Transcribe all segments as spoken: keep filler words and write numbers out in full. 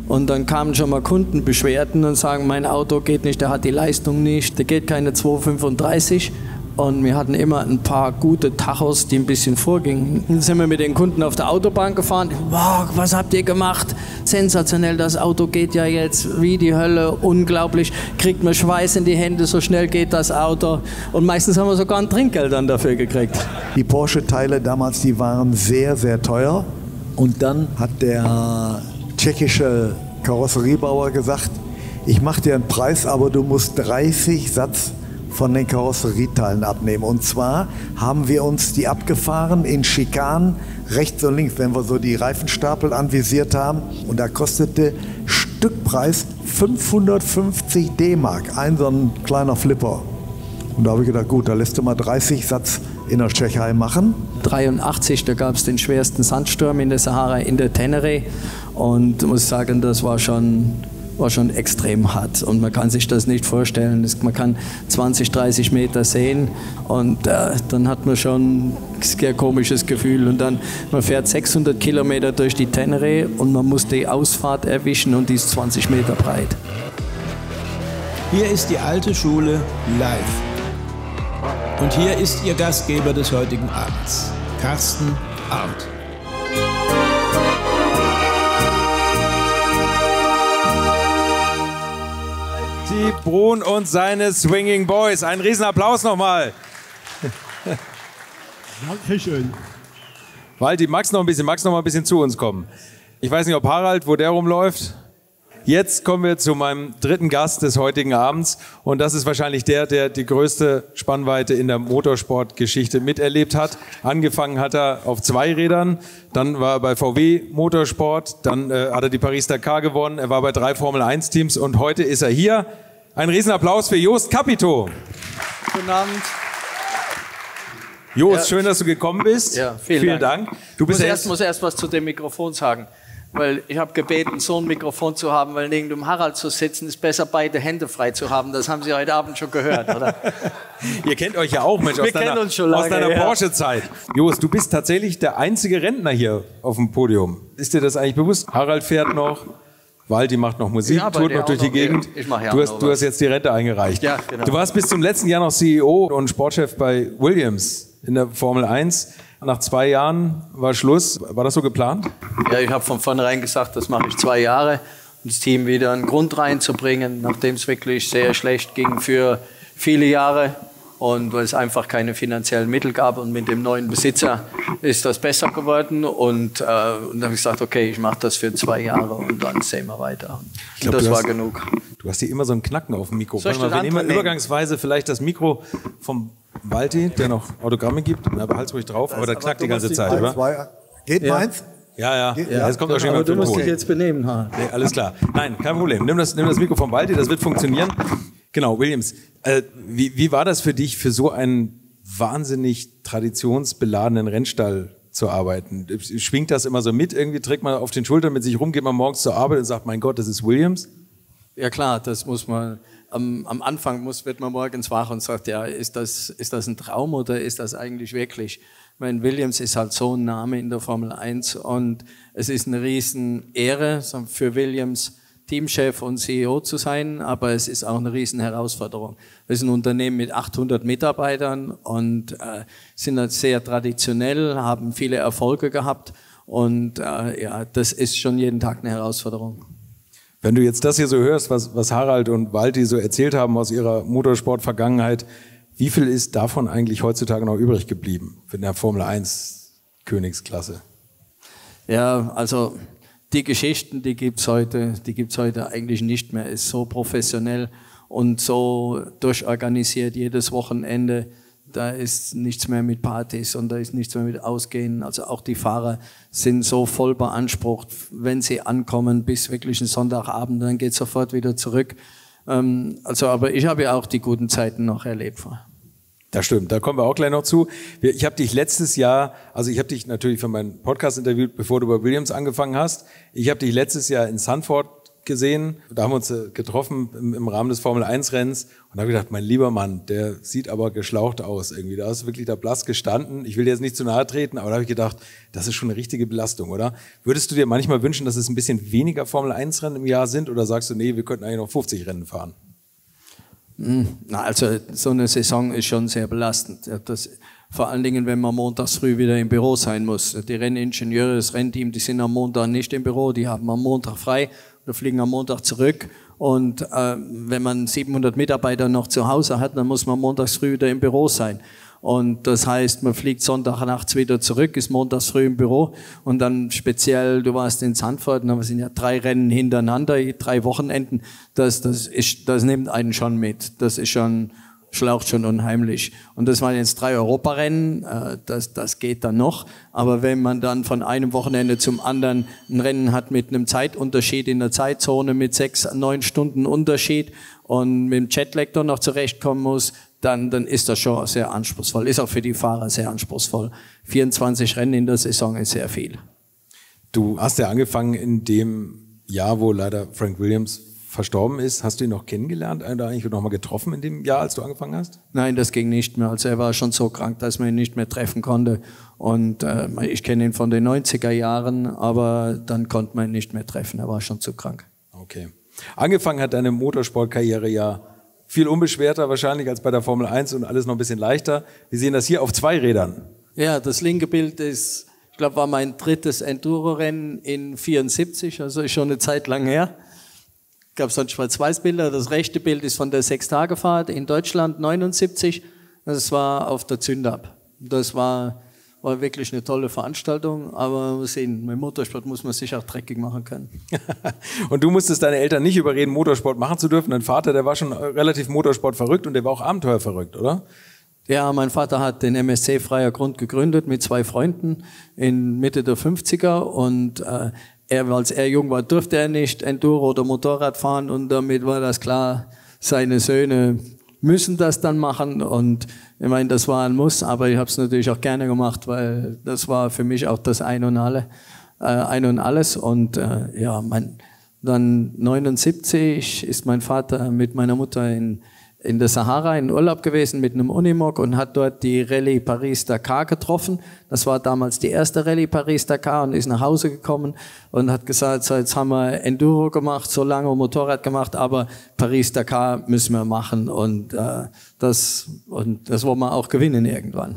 Und dann kamen schon mal Kundenbeschwerden und sagen, mein Auto geht nicht, der hat die Leistung nicht, der geht keine zwei fünfunddreißig. Und wir hatten immer ein paar gute Tachos, die ein bisschen vorgingen. Dann sind wir mit den Kunden auf der Autobahn gefahren. Wow, was habt ihr gemacht? Sensationell, das Auto geht ja jetzt wie die Hölle, unglaublich. Kriegt man Schweiß in die Hände, so schnell geht das Auto. Und meistens haben wir sogar ein Trinkgeld dann dafür gekriegt. Die Porsche-Teile damals, die waren sehr, sehr teuer. Und dann hat der tschechische Karosseriebauer gesagt, ich mache dir einen Preis, aber du musst dreißig Satz von den Karosserieteilen abnehmen. Und zwar haben wir uns die abgefahren in Schikanen, rechts und links, wenn wir so die Reifenstapel anvisiert haben. Und da kostete Stückpreis fünfhundertfünfzig D-Mark, ein so ein kleiner Flipper. Und da habe ich gedacht, gut, da lässt du mal dreißig Satz in der Tschechei machen. dreiundachtzig, da gab es den schwersten Sandsturm in der Sahara, in der Tenere. Und ich muss sagen, das war schon... war schon extrem hart und man kann sich das nicht vorstellen. Das, man kann zwanzig, dreißig Meter sehen und äh, dann hat man schon ein sehr komisches Gefühl. Und dann, man fährt sechshundert Kilometer durch die Tenere und man muss die Ausfahrt erwischen und die ist zwanzig Meter breit. Hier ist die alte Schule live. Und hier ist Ihr Gastgeber des heutigen Abends, Carsten Arndt. Brun und seine Swinging Boys. Einen Riesenapplaus nochmal. Dankeschön. Walti, magst noch ein bisschen, magst noch mal ein bisschen zu uns kommen? Ich weiß nicht, ob Harald, wo der rumläuft. Jetzt kommen wir zu meinem dritten Gast des heutigen Abends. Und das ist wahrscheinlich der, der die größte Spannweite in der Motorsportgeschichte miterlebt hat. Angefangen hat er auf Zweirädern, dann war er bei V W Motorsport, dann äh, hat er die Paris-Dakar gewonnen, er war bei drei Formel eins Teams und heute ist er hier. Ein Riesenapplaus für Jost Capito. Guten Abend. Jost, ja. Schön, dass du gekommen bist. Ja, vielen, vielen Dank. Dank. Du bist ich muss erst, erst, muss erst was zu dem Mikrofon sagen. Weil ich habe gebeten, so ein Mikrofon zu haben, weil neben dem Harald zu sitzen, ist besser, beide Hände frei zu haben. Das haben Sie heute Abend schon gehört, oder? Ihr kennt euch ja auch, Mensch, aus Wir deiner, kennen uns schon lange, aus deiner ja. Porsche-Zeit. Jost, du bist tatsächlich der einzige Rentner hier auf dem Podium. Ist dir das eigentlich bewusst? Harald fährt noch, Walti macht noch Musik, tourt noch durch die noch. Gegend. Ich mache ja du, hast, noch du hast jetzt die Rente eingereicht. Ja, genau. Du warst bis zum letzten Jahr noch C E O und Sportchef bei Williams in der Formel eins. Nach zwei Jahren war Schluss. War das so geplant? Ja, ich habe von vornherein gesagt, das mache ich zwei Jahre, um das Team wieder einen Grund reinzubringen, nachdem es wirklich sehr schlecht ging für viele Jahre und weil es einfach keine finanziellen Mittel gab. Und mit dem neuen Besitzer ist das besser geworden. Und, äh, und dann habe ich gesagt, okay, ich mache das für zwei Jahre und dann sehen wir weiter. Ich glaub, und das war hast, genug. Du hast hier immer so einen Knacken auf dem Mikro. Soll ich Warte mal, das wir nehmen andere übergangsweise vielleicht das Mikro vom Walti, der noch Autogramme gibt. Aber halt's ruhig drauf, aber der knackt die ganze Zeit, oder? Zwei, geht Ja. meins? Ja, ja, ja, jetzt kommt auch schon Aber jemand du für den musst dich Ton. jetzt benehmen, Harald. Nee, alles klar. Nein, kein Problem. Nimm das, nimm das Mikro vom Walti, das wird funktionieren. Genau, Williams, äh, wie, wie war das für dich, für so einen wahnsinnig traditionsbeladenen Rennstall zu arbeiten? Schwingt das immer so mit? Irgendwie trägt man auf den Schultern mit sich rum, geht man morgens zur Arbeit und sagt, mein Gott, das ist Williams? Ja klar, das muss man, am, am Anfang muss, wird man morgens wach und sagt, ja, ist das, ist das ein Traum oder ist das eigentlich wirklich? Ich meine, Williams ist halt so ein Name in der Formel eins und es ist eine riesen Ehre für Williams, Teamchef und C E O zu sein, aber es ist auch eine riesen Herausforderung. Wir sind ein Unternehmen mit achthundert Mitarbeitern und äh, sind halt sehr traditionell, haben viele Erfolge gehabt und äh, ja, das ist schon jeden Tag eine Herausforderung. Wenn du jetzt das hier so hörst, was, was Harald und Walti so erzählt haben aus ihrer Motorsport-Vergangenheit, wie viel ist davon eigentlich heutzutage noch übrig geblieben in der Formel eins Königsklasse? Ja, also die Geschichten, die gibt's heute, die gibt's heute eigentlich nicht mehr. Ist so professionell und so durchorganisiert jedes Wochenende. Da ist nichts mehr mit Partys und da ist nichts mehr mit Ausgehen. Also auch die Fahrer sind so voll beansprucht, wenn sie ankommen bis wirklich ein Sonntagabend, dann geht sofort wieder zurück. Ähm, also, aber ich habe ja auch die guten Zeiten noch erlebt. Das stimmt, da kommen wir auch gleich noch zu. Ich habe dich letztes Jahr, also ich habe dich natürlich für meinen Podcast interviewt, bevor du bei Williams angefangen hast. Ich habe dich letztes Jahr in Zandvoort gesehen. Da haben wir uns getroffen im, im Rahmen des Formel eins Rennens und da habe ich gedacht, mein lieber Mann, der sieht aber geschlaucht aus irgendwie. Da ist wirklich da blass gestanden. Ich will dir jetzt nicht zu nahe treten, aber da habe ich gedacht, das ist schon eine richtige Belastung, oder? Würdest du dir manchmal wünschen, dass es ein bisschen weniger Formel eins Rennen im Jahr sind oder sagst du, nee, wir könnten eigentlich noch fünfzig Rennen fahren? Na, also so eine Saison ist schon sehr belastend. Das, vor allen Dingen, wenn man montags früh wieder im Büro sein muss. Die Renningenieure, das Rennteam, die sind am Montag nicht im Büro, die haben am Montag frei oder fliegen am Montag zurück. Und äh, wenn man siebenhundert Mitarbeiter noch zu Hause hat, dann muss man montags früh wieder im Büro sein. Und das heißt, man fliegt Sonntag nachts wieder zurück, ist montags früh im Büro und dann speziell, du warst in Zandvoort, und da sind ja drei Rennen hintereinander, drei Wochenenden, das, das, ist, das nimmt einen schon mit. Das ist schon, schlaucht schon unheimlich. Und das waren jetzt drei Europarennen, äh, das, das geht dann noch. Aber wenn man dann von einem Wochenende zum anderen ein Rennen hat mit einem Zeitunterschied in der Zeitzone mit sechs, neun Stunden Unterschied und mit dem Jetlag dann noch zurechtkommen muss, dann, dann ist das schon sehr anspruchsvoll. Ist auch für die Fahrer sehr anspruchsvoll. vierundzwanzig Rennen in der Saison ist sehr viel. Du hast ja angefangen in dem Jahr, wo leider Frank Williams verstorben ist. Hast du ihn noch kennengelernt oder eigentlich noch mal getroffen in dem Jahr, als du angefangen hast? Nein, das ging nicht mehr. Also er war schon so krank, dass man ihn nicht mehr treffen konnte. Und äh, ich kenne ihn von den neunziger Jahren, aber dann konnte man ihn nicht mehr treffen. Er war schon zu krank. Okay. Angefangen hat deine Motorsportkarriere ja viel unbeschwerter wahrscheinlich als bei der Formel eins und alles noch ein bisschen leichter. Wir sehen das hier auf zwei Rädern. Ja, das linke Bild ist, ich glaube, war mein drittes Enduro-Rennen in vierundsiebzig, also ist schon eine Zeit lang her. Gab es dann Schwarz-Weiß-Bilder. Das rechte Bild ist von der Sechstagefahrt in Deutschland neunundsiebzig. Das war auf der Zündab. Das war, war wirklich eine tolle Veranstaltung, aber wir sehen, mit Motorsport muss man sich auch dreckig machen können. Und du musstest deine Eltern nicht überreden, Motorsport machen zu dürfen. Dein Vater, der war schon relativ Motorsport verrückt und der war auch Abenteuer verrückt, oder? Ja, mein Vater hat den M S C Freier Grund gegründet mit zwei Freunden in Mitte der fünfziger und äh, er, als er jung war, durfte er nicht Enduro oder Motorrad fahren und damit war das klar, seine Söhne müssen das dann machen und ich meine, das war ein Muss, aber ich habe es natürlich auch gerne gemacht, weil das war für mich auch das Ein und Alle, äh, Ein und Alles und äh, ja, mein, dann neunundsiebzig ist mein Vater mit meiner Mutter in in der Sahara in Urlaub gewesen mit einem Unimog und hat dort die Rallye Paris-Dakar getroffen. Das war damals die erste Rallye Paris-Dakar und ist nach Hause gekommen und hat gesagt, so jetzt haben wir Enduro gemacht, so lange Motorrad gemacht, aber Paris-Dakar müssen wir machen und, äh, das, und das wollen wir auch gewinnen irgendwann.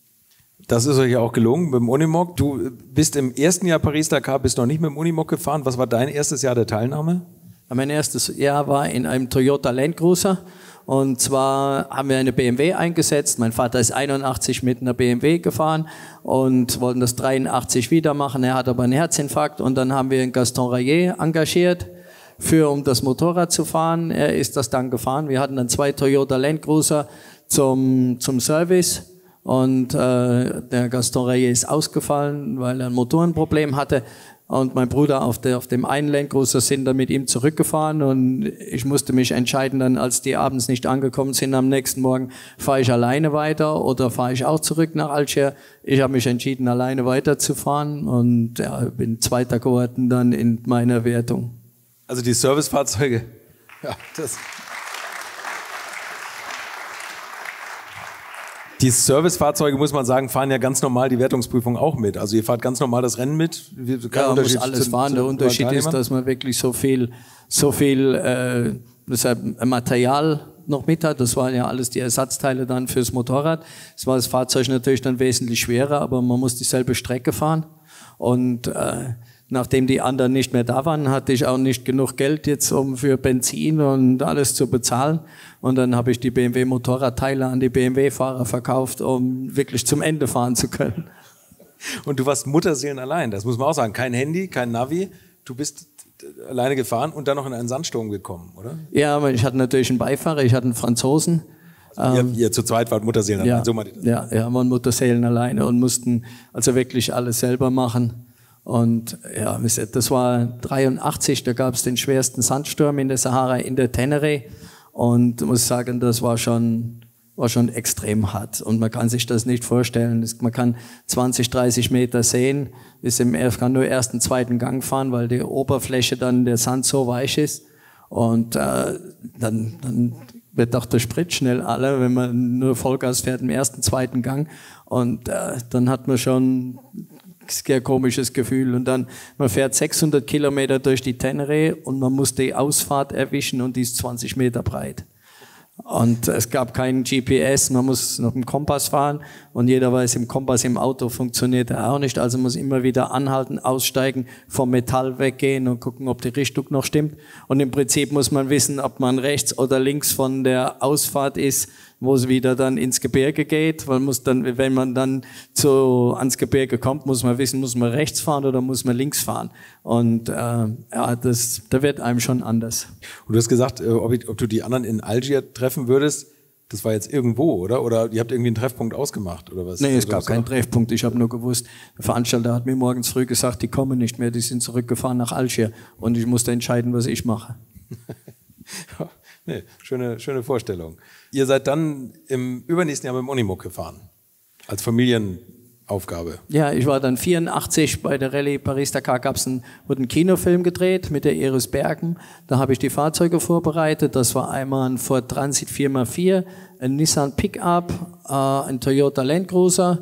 Das ist euch ja auch gelungen mit dem Unimog. Du bist im ersten Jahr Paris-Dakar, bist noch nicht mit dem Unimog gefahren. Was war dein erstes Jahr der Teilnahme? Mein erstes Jahr war in einem Toyota Land Cruiser. Und zwar haben wir eine B M W eingesetzt. Mein Vater ist einundachtzig mit einer B M W gefahren und wollten das dreiundachtzig wieder machen. Er hat aber einen Herzinfarkt und dann haben wir einen Gaston Rayet engagiert, für, um das Motorrad zu fahren. Er ist das dann gefahren. Wir hatten dann zwei Toyota Land Cruiser zum, zum Service und äh, der Gaston Rayet ist ausgefallen, weil er ein Motorenproblem hatte. Und mein Bruder auf, der, auf dem einen Land Cruiser sind dann mit ihm zurückgefahren und ich musste mich entscheiden dann, als die abends nicht angekommen sind, am nächsten Morgen, fahre ich alleine weiter oder fahre ich auch zurück nach Alger. Ich habe mich entschieden, alleine weiterzufahren und ja, bin Zweiter geworden dann in meiner Wertung. Also die Servicefahrzeuge, ja, das... Die Servicefahrzeuge, muss man sagen, fahren ja ganz normal die Wertungsprüfung auch mit. Also ihr fahrt ganz normal das Rennen mit. Ja, man muss alles zu, fahren. Der Unterschied ist, dass man wirklich so viel, so viel äh, deshalb Material noch mit hat. Das waren ja alles die Ersatzteile dann fürs Motorrad. Es war das Fahrzeug natürlich dann wesentlich schwerer, aber man muss dieselbe Strecke fahren. Und äh, nachdem die anderen nicht mehr da waren, hatte ich auch nicht genug Geld jetzt, um für Benzin und alles zu bezahlen. Und dann habe ich die B M W-Motorradteile an die B M W-Fahrer verkauft, um wirklich zum Ende fahren zu können. Und du warst Mutterseelen allein, das muss man auch sagen. Kein Handy, kein Navi. Du bist alleine gefahren und dann noch in einen Sandsturm gekommen, oder? Ja, aber ich hatte natürlich einen Beifahrer, ich hatte einen Franzosen. Also ihr, ihr zu zweit wart Mutterseelen allein, ja, so meinte ich das. Ja, ja, waren Mutterseelen alleine und mussten also wirklich alles selber machen. Und ja, das war dreiundachtzig, da gab es den schwersten Sandsturm in der Sahara, in der Tenere. Und ich muss sagen, das war schon, war schon extrem hart. Und man kann sich das nicht vorstellen. Man kann zwanzig, dreißig Meter sehen, ist im, kann nur ersten, zweiten Gang fahren, weil die Oberfläche dann, der Sand so weich ist. Und äh, dann, dann wird auch der Sprit schnell alle, wenn man nur Vollgas fährt im ersten, zweiten Gang. Und äh, dann hat man schon ein sehr komisches Gefühl. Und dann, man fährt sechshundert Kilometer durch die Tenere und man muss die Ausfahrt erwischen und die ist zwanzig Meter breit. Und es gab keinen G P S, man muss noch im Kompass fahren und jeder weiß, im Kompass im Auto funktioniert er auch nicht, also muss immer wieder anhalten, aussteigen, vom Metall weggehen und gucken, ob die Richtung noch stimmt. Und im Prinzip muss man wissen, ob man rechts oder links von der Ausfahrt ist, wo es wieder dann ins Gebirge geht, weil muss dann, wenn man dann zu, ans Gebirge kommt, muss man wissen, muss man rechts fahren oder muss man links fahren. Und äh, ja, das, da wird einem schon anders. Und du hast gesagt, ob, ich, ob du die anderen in Algier treffen würdest, das war jetzt irgendwo, oder? Oder ihr habt irgendwie einen Treffpunkt ausgemacht, oder was? Nee, es gab keinen Treffpunkt. Ich habe nur gewusst, der Veranstalter hat mir morgens früh gesagt, die kommen nicht mehr, die sind zurückgefahren nach Algier. Und ich musste entscheiden, was ich mache. Nee, schöne, schöne Vorstellung. Ihr seid dann im übernächsten Jahr mit dem Unimog gefahren, als Familienaufgabe. Ja, ich war dann vierundachtzig bei der Rallye Paris-Dakar, gab's ein, wurde ein Kinofilm gedreht mit der Iris Berben. Da habe ich die Fahrzeuge vorbereitet. Das war einmal ein Ford Transit vier mal vier, ein Nissan Pickup, äh, ein Toyota Land Cruiser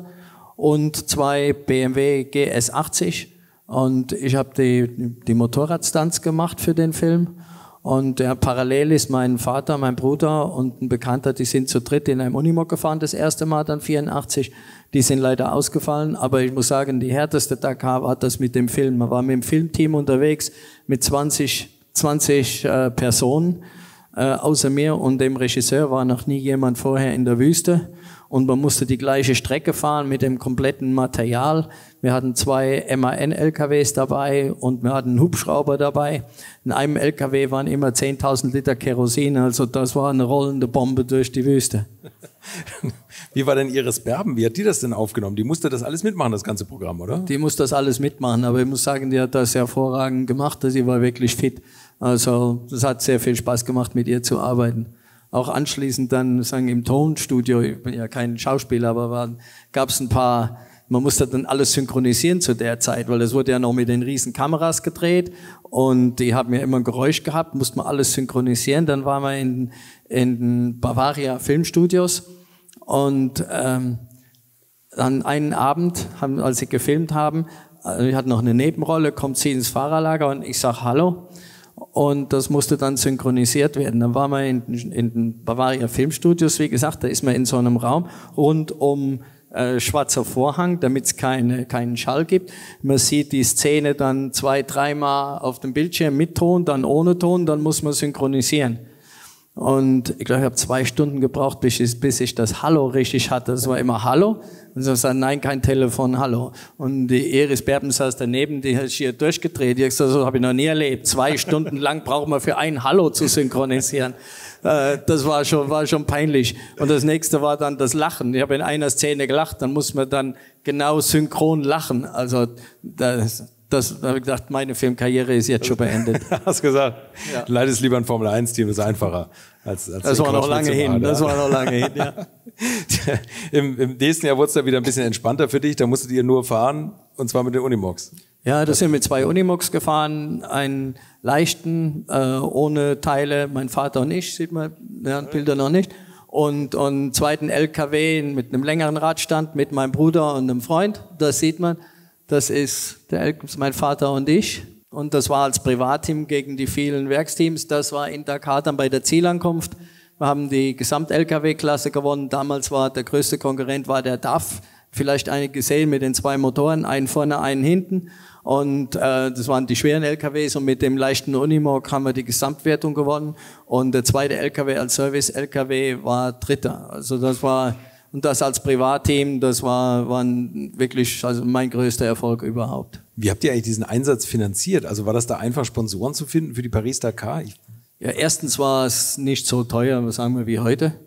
und zwei B M W G S achtzig. Und ich habe die, die Motorradstunts gemacht für den Film. Und ja, parallel ist mein Vater, mein Bruder und ein Bekannter, die sind zu dritt in einem Unimog gefahren, das erste Mal dann vierundachtzig. Die sind leider ausgefallen, aber ich muss sagen, die härteste Dakar war das mit dem Film. Man war mit dem Filmteam unterwegs mit zwanzig, zwanzig äh, Personen. Äh, außer mir und dem Regisseur war noch nie jemand vorher in der Wüste. Und man musste die gleiche Strecke fahren mit dem kompletten Material. Wir hatten zwei M A N-L K Ws dabei und wir hatten einen Hubschrauber dabei. In einem L K W waren immer zehntausend Liter Kerosin, also das war eine rollende Bombe durch die Wüste. Wie war denn Iris Berben? Wie hat die das denn aufgenommen? Die musste das alles mitmachen, das ganze Programm, oder? Die musste das alles mitmachen, aber ich muss sagen, die hat das hervorragend gemacht. Sie war wirklich fit. Also es hat sehr viel Spaß gemacht, mit ihr zu arbeiten. Auch anschließend dann sagen im Tonstudio, ich bin ja kein Schauspieler, aber gab es ein paar, man musste dann alles synchronisieren zu der Zeit, weil das wurde ja noch mit den riesen Kameras gedreht und die haben ja immer ein Geräusch gehabt, musste man alles synchronisieren. Dann waren wir in, in den Bavaria Filmstudios und ähm, dann einen Abend, haben, als sie gefilmt haben, ich hatte noch eine Nebenrolle, kommt sie ins Fahrerlager und ich sag Hallo. Und das musste dann synchronisiert werden. Dann waren wir in, in den Bavaria Filmstudios, wie gesagt, da ist man in so einem Raum rund um äh, schwarzer Vorhang, damit es keine, keinen Schall gibt. Man sieht die Szene dann zwei, dreimal auf dem Bildschirm mit Ton, dann ohne Ton, dann muss man synchronisieren. Und ich glaube, ich habe zwei Stunden gebraucht, bis ich, bis ich das Hallo richtig hatte. Das war immer Hallo. Und so sagt, nein, kein Telefon, Hallo. Und die Iris Berben saß daneben, die hat sich hier durchgedreht. Die hat gesagt, so habe ich noch nie erlebt. Zwei Stunden lang braucht man für ein Hallo zu synchronisieren. Äh, das war schon, war schon peinlich. Und das nächste war dann das Lachen. Ich habe in einer Szene gelacht, dann muss man dann genau synchron lachen. Also das... Das, da habe ich gedacht, meine Filmkarriere ist jetzt schon beendet. Hast gesagt, ja. Leitest lieber ein Formel eins Team, das ist einfacher. Als, als das war noch lange hin, machen, das ja. war noch lange hin, ja. Im, Im nächsten Jahr wurde es dann wieder ein bisschen entspannter für dich, da musstet ihr nur fahren, und zwar mit den Unimogs. Ja, das sind mit zwei Unimogs gefahren, einen leichten, äh, ohne Teile, mein Vater und ich, sieht man, ja, Bilder noch nicht. Und, und einen zweiten L K W mit einem längeren Radstand mit meinem Bruder und einem Freund, das sieht man. Das ist der, mein Vater und ich. Und das war als Privatteam gegen die vielen Werksteams. Das war in Dakar dann bei der Zielankunft. Wir haben die Gesamt-L K W-Klasse gewonnen. Damals war der größte Konkurrent war der D A F. Vielleicht einige gesehen mit den zwei Motoren, einen vorne, einen hinten. Und äh, das waren die schweren L K Ws. Und mit dem leichten Unimog haben wir die Gesamtwertung gewonnen. Und der zweite L K W als Service-L K W war Dritter. Also das war... Und das als Privatteam, das war, war wirklich also mein größter Erfolg überhaupt. Wie habt ihr eigentlich diesen Einsatz finanziert? Also war das da einfach Sponsoren zu finden für die Paris-Dakar? Ja, erstens war es nicht so teuer, sagen wir, wie heute.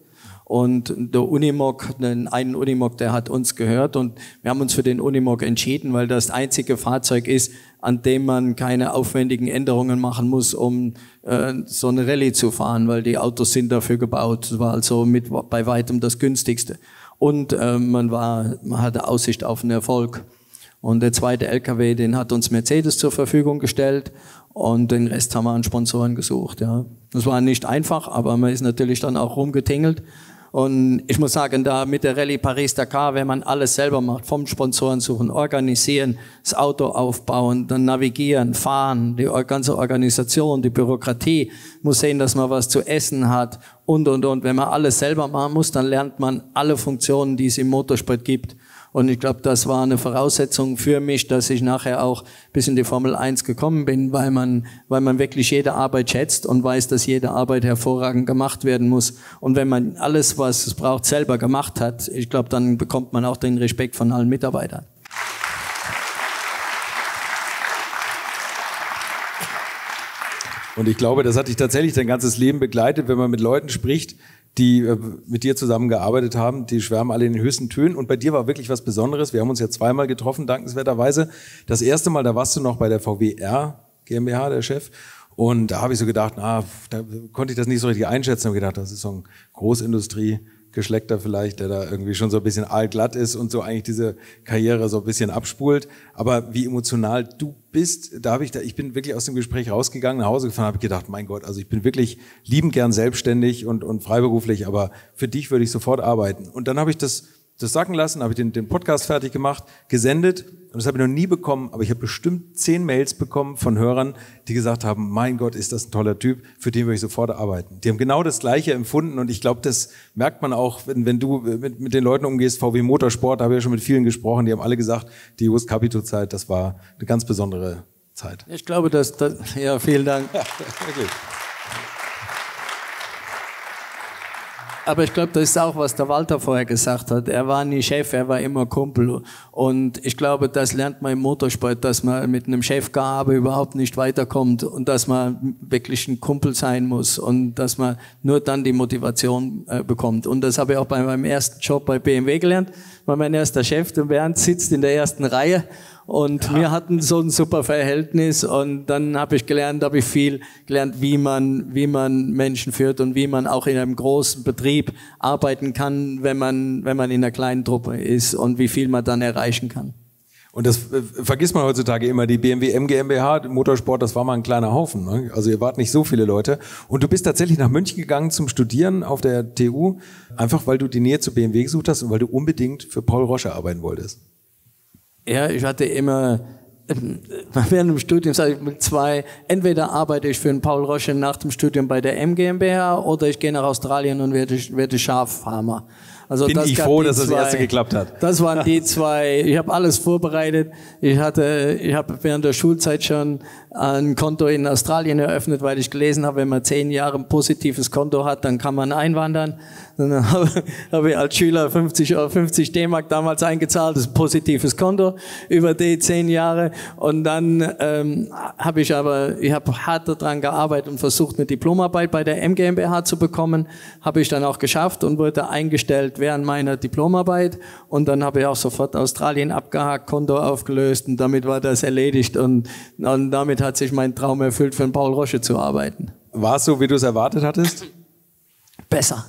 Und der Unimog, den einen Unimog, der hat uns gehört und wir haben uns für den Unimog entschieden, weil das das einzige Fahrzeug ist, an dem man keine aufwendigen Änderungen machen muss, um äh, so eine Rallye zu fahren, weil die Autos sind dafür gebaut. Das war also mit bei weitem das günstigste. Und äh, man war, man hatte Aussicht auf einen Erfolg. Und der zweite L K W, den hat uns Mercedes zur Verfügung gestellt und den Rest haben wir an Sponsoren gesucht. Ja, das war nicht einfach, aber man ist natürlich dann auch rumgetingelt. Und ich muss sagen, da mit der Rallye Paris-Dakar, wenn man alles selber macht, vom Sponsoren suchen, organisieren, das Auto aufbauen, dann navigieren, fahren, die ganze Organisation, die Bürokratie, muss sehen, dass man was zu essen hat und, und, und. Wenn man alles selber machen muss, dann lernt man alle Funktionen, die es im Motorsport gibt. Und ich glaube, das war eine Voraussetzung für mich, dass ich nachher auch bis in die Formel eins gekommen bin, weil man, weil man wirklich jede Arbeit schätzt und weiß, dass jede Arbeit hervorragend gemacht werden muss. Und wenn man alles, was es braucht, selber gemacht hat, ich glaube, dann bekommt man auch den Respekt von allen Mitarbeitern. Und ich glaube, das hat dich tatsächlich dein ganzes Leben begleitet, wenn man mit Leuten spricht, die äh, mit dir zusammengearbeitet haben, die schwärmen alle in den höchsten Tönen. Und bei dir war wirklich was Besonderes. Wir haben uns ja zweimal getroffen, dankenswerterweise. Das erste Mal, da warst du noch bei der V W R GmbH, der Chef. Und da habe ich so gedacht, na, da konnte ich das nicht so richtig einschätzen. Ich habe gedacht, das ist so ein Großindustrie-Geschleckter vielleicht, der da irgendwie schon so ein bisschen aalglatt ist und so eigentlich diese Karriere so ein bisschen abspult. Aber wie emotional du bist, da habe ich da, ich bin wirklich aus dem Gespräch rausgegangen, nach Hause gefahren, habe ich gedacht, mein Gott, also ich bin wirklich liebend gern selbstständig und, und freiberuflich, aber für dich würde ich sofort arbeiten. Und dann habe ich das, das sacken lassen, habe ich den, den Podcast fertig gemacht, gesendet und das habe ich noch nie bekommen, aber ich habe bestimmt zehn Mails bekommen von Hörern, die gesagt haben, mein Gott, ist das ein toller Typ, für den würde ich sofort arbeiten. Die haben genau das Gleiche empfunden und ich glaube, das merkt man auch, wenn, wenn du mit, mit den Leuten umgehst, V W Motorsport, da habe ich ja schon mit vielen gesprochen, die haben alle gesagt, die Jost Capito-Zeit, das war eine ganz besondere Zeit. Ich glaube, dass, das, ja, vielen Dank. Ja, wirklich. Aber ich glaube, das ist auch, was der Walter vorher gesagt hat. Er war nie Chef, er war immer Kumpel. Und ich glaube, das lernt man im Motorsport, dass man mit einem Chefgehabe überhaupt nicht weiterkommt und dass man wirklich ein Kumpel sein muss und dass man nur dann die Motivation äh, bekommt. Und das habe ich auch bei meinem ersten Job bei B M W gelernt. War mein erster Chef, der Bernd sitzt in der ersten Reihe. Und ja. Wir hatten so ein super Verhältnis und dann habe ich gelernt, habe ich viel gelernt, wie man, wie man Menschen führt und wie man auch in einem großen Betrieb arbeiten kann, wenn man, wenn man in einer kleinen Truppe ist und wie viel man dann erreichen kann. Und das äh, vergisst man heutzutage immer, die B M W M GmbH, Motorsport, das war mal ein kleiner Haufen, ne? Also ihr wart nicht so viele Leute. Und du bist tatsächlich nach München gegangen zum Studieren auf der T U, einfach weil du die Nähe zu B M W gesucht hast und weil du unbedingt für Paul Rosche arbeiten wolltest. Ja, ich hatte immer, während dem Studium sage ich mit zwei, entweder arbeite ich für den Paul Rosche nach dem Studium bei der M GmbH oder ich gehe nach Australien und werde, werde Schaffarmer. Also Bin das ich froh, dass zwei, das erste geklappt hat. Das waren die zwei, ich habe alles vorbereitet. Ich hatte, ich habe während der Schulzeit schon ein Konto in Australien eröffnet, weil ich gelesen habe, wenn man zehn Jahre ein positives Konto hat, dann kann man einwandern. Dann habe, habe ich als Schüler fünfzig D-Mark damals eingezahlt, das ist ein positives Konto über die zehn Jahre. Und dann ähm, habe ich aber, ich habe hart daran gearbeitet und versucht, eine Diplomarbeit bei der M GmbH zu bekommen. Habe ich dann auch geschafft und wurde eingestellt während meiner Diplomarbeit. Und dann habe ich auch sofort Australien abgehakt, Konto aufgelöst und damit war das erledigt. Und, und damit hat sich mein Traum erfüllt, für den Paul Rosche zu arbeiten. War es so, wie du es erwartet hattest? Besser.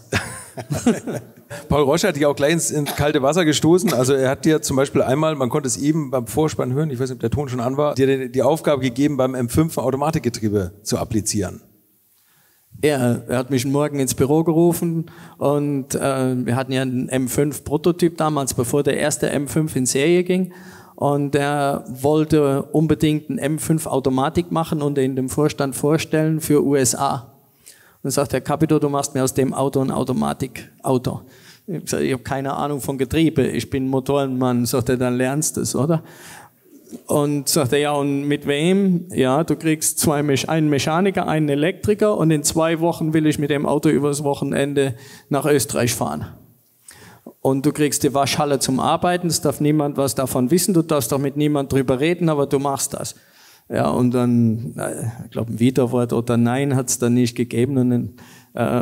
Paul Rosche hat dich auch gleich ins, ins kalte Wasser gestoßen. Also er hat dir zum Beispiel einmal, man konnte es eben beim Vorspann hören, ich weiß nicht, ob der Ton schon an war, dir die, die Aufgabe gegeben, beim M fünf Automatikgetriebe zu applizieren. Ja, er hat mich morgen ins Büro gerufen und äh, wir hatten ja einen M fünf Prototyp damals, bevor der erste M fünf in Serie ging. Und er wollte unbedingt einen M fünf Automatik machen und ihn dem Vorstand vorstellen für U S A. Und dann sagt der Capito, du machst mir aus dem Auto ein Automatikauto. Ich habe gesagt, ich habe keine Ahnung von Getriebe, ich bin Motorenmann. Sagt er, dann lernst du es, oder? Und sagt er, ja, und mit wem? Ja, du kriegst zwei, einen Mechaniker, einen Elektriker und in zwei Wochen will ich mit dem Auto übers Wochenende nach Österreich fahren. Und du kriegst die Waschhalle zum Arbeiten, es darf niemand was davon wissen, du darfst auch mit niemand drüber reden, aber du machst das. Ja, und dann, ich glaube, ein Widerwort oder Nein hat es dann nicht gegeben. Und dann, äh,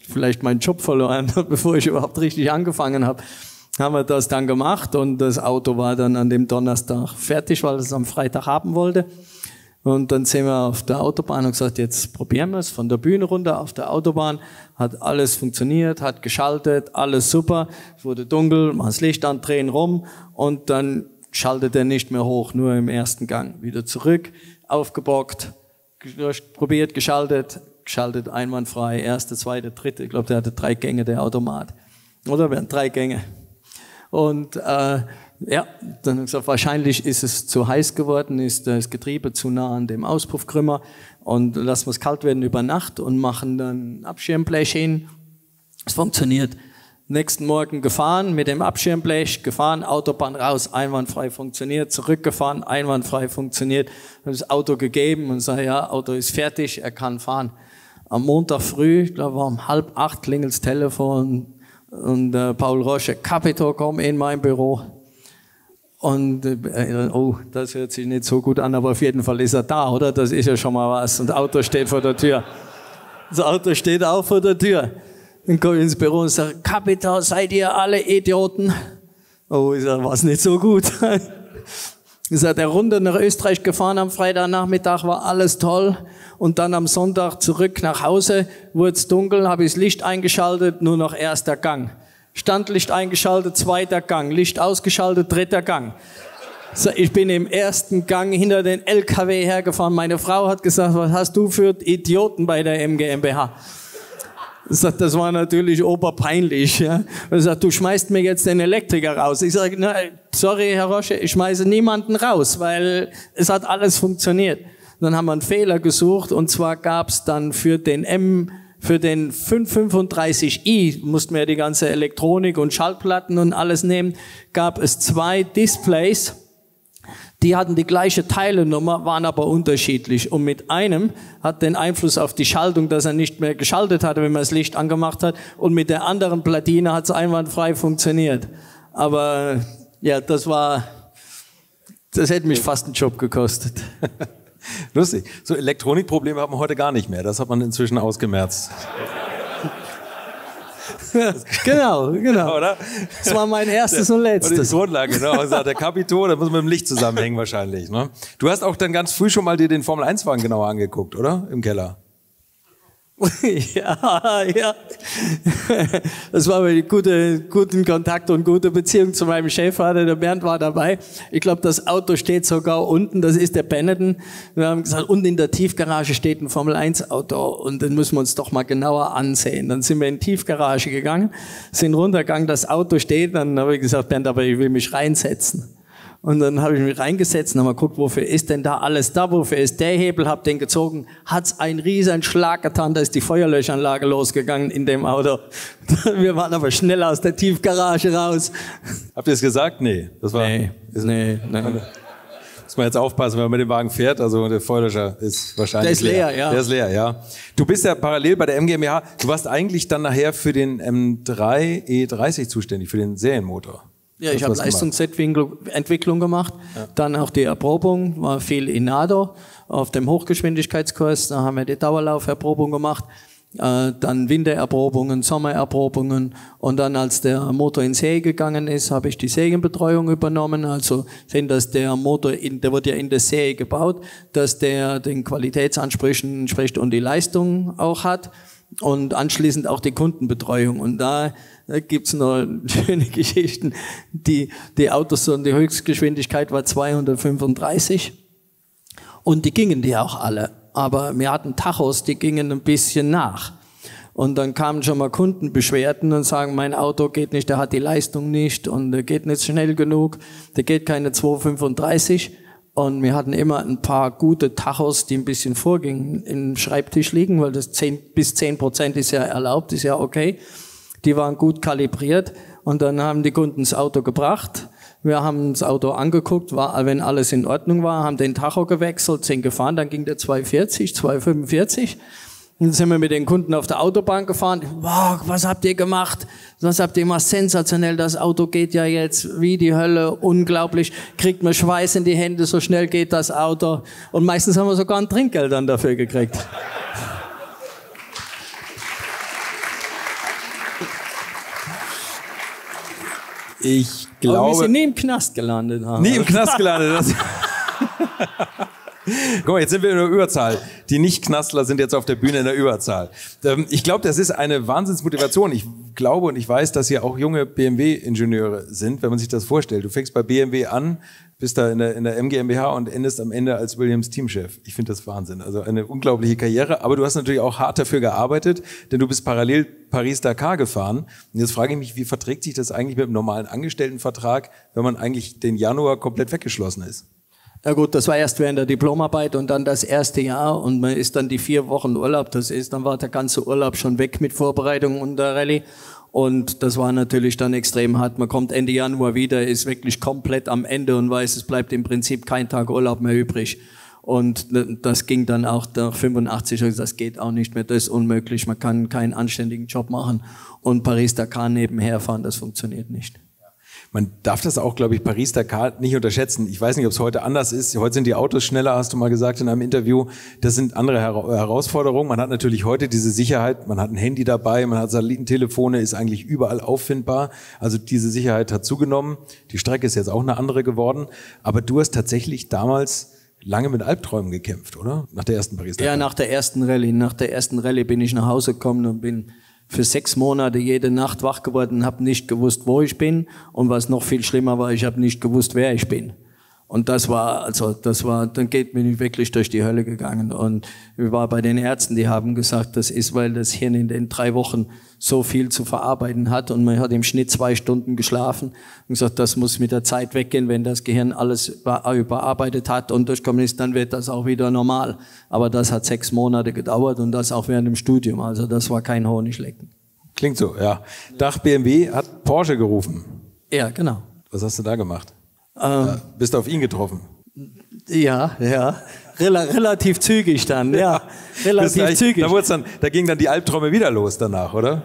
vielleicht meinen Job verloren, bevor ich überhaupt richtig angefangen habe. Haben wir das dann gemacht und das Auto war dann an dem Donnerstag fertig, weil es am Freitag haben wollte. Und dann sind wir auf der Autobahn und gesagt, jetzt probieren wir es. Von der Bühne runter auf der Autobahn hat alles funktioniert, hat geschaltet, alles super. Es wurde dunkel, mal das Licht andrehen rum und dann schaltet er nicht mehr hoch, nur im ersten Gang. Wieder zurück, aufgebockt, probiert, geschaltet, geschaltet einwandfrei, erste, zweite, dritte. Ich glaube, der hatte drei Gänge, der Automat. Oder? Wir hatten drei Gänge. Und äh, ja, dann haben wir gesagt, wahrscheinlich ist es zu heiß geworden, ist das Getriebe zu nah an dem Auspuffkrümmer und lassen wir es kalt werden über Nacht und machen dann Abschirmblech hin. Es funktioniert. Nächsten Morgen gefahren mit dem Abschirmblech, gefahren, Autobahn raus, einwandfrei funktioniert, zurückgefahren, einwandfrei funktioniert, habe das Auto gegeben und sage, ja, Auto ist fertig, er kann fahren. Am Montag früh, ich glaube um halb acht, klingelt das Telefon und äh, Paul Roche, Capito, komm in mein Büro. Und äh, oh, das hört sich nicht so gut an, aber auf jeden Fall ist er da, oder? Das ist ja schon mal was. Und das Auto steht vor der Tür. Das Auto steht auch vor der Tür. Dann komme ich ins Büro und sage, Capito, seid ihr alle Idioten? Oh, ich sage, was nicht so gut. Ich sage, der Runde nach Österreich gefahren am Freitagnachmittag, war alles toll. Und dann am Sonntag zurück nach Hause, wurde es dunkel, habe ich das Licht eingeschaltet, nur noch erster Gang. Standlicht eingeschaltet, zweiter Gang, Licht ausgeschaltet, dritter Gang. So, ich bin im ersten Gang hinter den L K W hergefahren. Meine Frau hat gesagt, was hast du für Idioten bei der M GmbH? Das war natürlich oberpeinlich. Ja. Er sagt, du schmeißt mir jetzt den Elektriker raus. Ich sage, na, sorry, Herr Roche, ich schmeiße niemanden raus, weil es hat alles funktioniert. Dann haben wir einen Fehler gesucht und zwar gab es dann für den M, für den fünf fünfunddreißig i, mussten wir die ganze Elektronik und Schallplatten und alles nehmen, gab es zwei Displays. Die hatten die gleiche Teilenummer, waren aber unterschiedlich. Und mit einem hat den Einfluss auf die Schaltung, dass er nicht mehr geschaltet hatte, wenn man das Licht angemacht hat. Und mit der anderen Platine hat es einwandfrei funktioniert. Aber ja, das war, das hätte mich fast einen Job gekostet. Lustig. So Elektronikprobleme hat man heute gar nicht mehr. Das hat man inzwischen ausgemerzt. Genau, genau. Oder? Das war mein erstes und letztes. Die Grundlage, genau. Also der Capito, da muss man mit dem Licht zusammenhängen wahrscheinlich. Ne? Du hast auch dann ganz früh schon mal dir den Formel eins Wagen genauer angeguckt, oder? Im Keller. Ja, ja. Das war eine gute, guten Kontakt und gute Beziehung zu meinem Chefvater. Der Bernd war dabei. Ich glaube, das Auto steht sogar unten. Das ist der Benetton. Wir haben gesagt, unten in der Tiefgarage steht ein Formel eins Auto und den müssen wir uns doch mal genauer ansehen. Dann sind wir in die Tiefgarage gegangen, sind runtergegangen, das Auto steht. Dann habe ich gesagt, Bernd, aber ich will mich reinsetzen. Und dann habe ich mich reingesetzt und habe mal geguckt, wofür ist denn da alles da, wofür ist der Hebel, habe den gezogen, hat's einen riesen Schlag getan, da ist die Feuerlöschanlage losgegangen in dem Auto. Wir waren aber schnell aus der Tiefgarage raus. Habt ihr es gesagt? Nee. Das war, nee, ist, nee, nee. Muss man jetzt aufpassen, wenn man mit dem Wagen fährt, also der Feuerlöscher ist wahrscheinlich Der ist leer, leer. ja. Der ist leer, ja. Du bist ja parallel bei der M GmbH, du warst eigentlich dann nachher für den M drei E dreißig zuständig, für den Serienmotor. Ja, ich habe Leistungsentwicklung gemacht, ja. Dann auch die Erprobung, war viel in Nado auf dem Hochgeschwindigkeitskurs, da haben wir die Dauerlauferprobung gemacht, äh, dann Wintererprobungen, Sommererprobungen und dann als der Motor in Serie gegangen ist, habe ich die Serienbetreuung übernommen, also sehen, dass der Motor, in, der wird ja in der Serie gebaut, dass der den Qualitätsansprüchen entspricht und die Leistung auch hat. Und anschließend auch die Kundenbetreuung. Und da, da gibt's noch schöne Geschichten. Die, die Autos, und die Höchstgeschwindigkeit war zweihundertfünfunddreißig. Und die gingen die auch alle. Aber wir hatten Tachos, die gingen ein bisschen nach. Und dann kamen schon mal Kundenbeschwerden und sagen, mein Auto geht nicht, der hat die Leistung nicht und der geht nicht schnell genug, der geht keine zweihundertfünfunddreißig. Und wir hatten immer ein paar gute Tachos, die ein bisschen vorgingen, im Schreibtisch liegen, weil das zehn bis zehn Prozent ist ja erlaubt, ist ja okay. Die waren gut kalibriert und dann haben die Kunden das Auto gebracht. Wir haben das Auto angeguckt, war, wenn alles in Ordnung war, haben den Tacho gewechselt, sind gefahren, dann ging der zweihundertvierzig, zweihundertfünfundvierzig. Dann sind wir mit den Kunden auf der Autobahn gefahren. Wow, was habt ihr gemacht? Was habt ihr gemacht? Sensationell, das Auto geht ja jetzt wie die Hölle, unglaublich. Kriegt man Schweiß in die Hände, so schnell geht das Auto. Und meistens haben wir sogar ein Trinkgeld dann dafür gekriegt. Ich glaube... Aber wir sind nie im Knast gelandet. Nie im Knast gelandet. Das Guck mal, jetzt sind wir in der Überzahl. Die Nicht-Knastler sind jetzt auf der Bühne in der Überzahl. Ich glaube, das ist eine Wahnsinnsmotivation. Ich glaube und ich weiß, dass hier auch junge B M W-Ingenieure sind, wenn man sich das vorstellt. Du fängst bei B M W an, bist da in der, in der M G m b H und endest am Ende als Williams Teamchef. Ich finde das Wahnsinn. Also eine unglaubliche Karriere. Aber du hast natürlich auch hart dafür gearbeitet, denn du bist parallel Paris-Dakar gefahren. Und jetzt frage ich mich, wie verträgt sich das eigentlich mit einem normalen Angestelltenvertrag, wenn man eigentlich den Januar komplett weggeschlossen ist? Ja gut, das war erst während der Diplomarbeit und dann das erste Jahr und man ist dann die vier Wochen Urlaub, das ist, dann war der ganze Urlaub schon weg mit Vorbereitung und der Rallye und das war natürlich dann extrem hart. Man kommt Ende Januar wieder, ist wirklich komplett am Ende und weiß, es bleibt im Prinzip kein Tag Urlaub mehr übrig. Und das ging dann auch nach fünfundachtzig, das geht auch nicht mehr, das ist unmöglich, man kann keinen anständigen Job machen und Paris-Dakar nebenher fahren, das funktioniert nicht. Man darf das auch, glaube ich, Paris-Dakar nicht unterschätzen. Ich weiß nicht, ob es heute anders ist. Heute sind die Autos schneller, hast du mal gesagt in einem Interview. Das sind andere Her- Herausforderungen. Man hat natürlich heute diese Sicherheit. Man hat ein Handy dabei, man hat Satellitentelefone, ist eigentlich überall auffindbar. Also diese Sicherheit hat zugenommen. Die Strecke ist jetzt auch eine andere geworden. Aber du hast tatsächlich damals lange mit Albträumen gekämpft, oder? Nach der ersten Paris-Dakar. Ja, nach der ersten Rallye. Nach der ersten Rallye bin ich nach Hause gekommen und bin für sechs Monate jede Nacht wach geworden, habe nicht gewusst, wo ich bin und was noch viel schlimmer war, ich habe nicht gewusst, wer ich bin. Und das war, also das war, dann geht mir wirklich durch die Hölle gegangen. Und ich war bei den Ärzten, die haben gesagt, das ist, weil das Hirn in den drei Wochen so viel zu verarbeiten hat und man hat im Schnitt zwei Stunden geschlafen und gesagt, das muss mit der Zeit weggehen, wenn das Gehirn alles überarbeitet hat und durchkommen ist, dann wird das auch wieder normal. Aber das hat sechs Monate gedauert und das auch während dem Studium. Also das war kein Honiglecken. Klingt so, ja. Dach B M W hat Porsche gerufen. Ja, genau. Was hast du da gemacht? Ähm, ja, bist du auf ihn getroffen? Ja, ja. Rel relativ zügig dann, ja. Relativ zügig. Da, dann, da ging dann die Albträume wieder los danach, oder?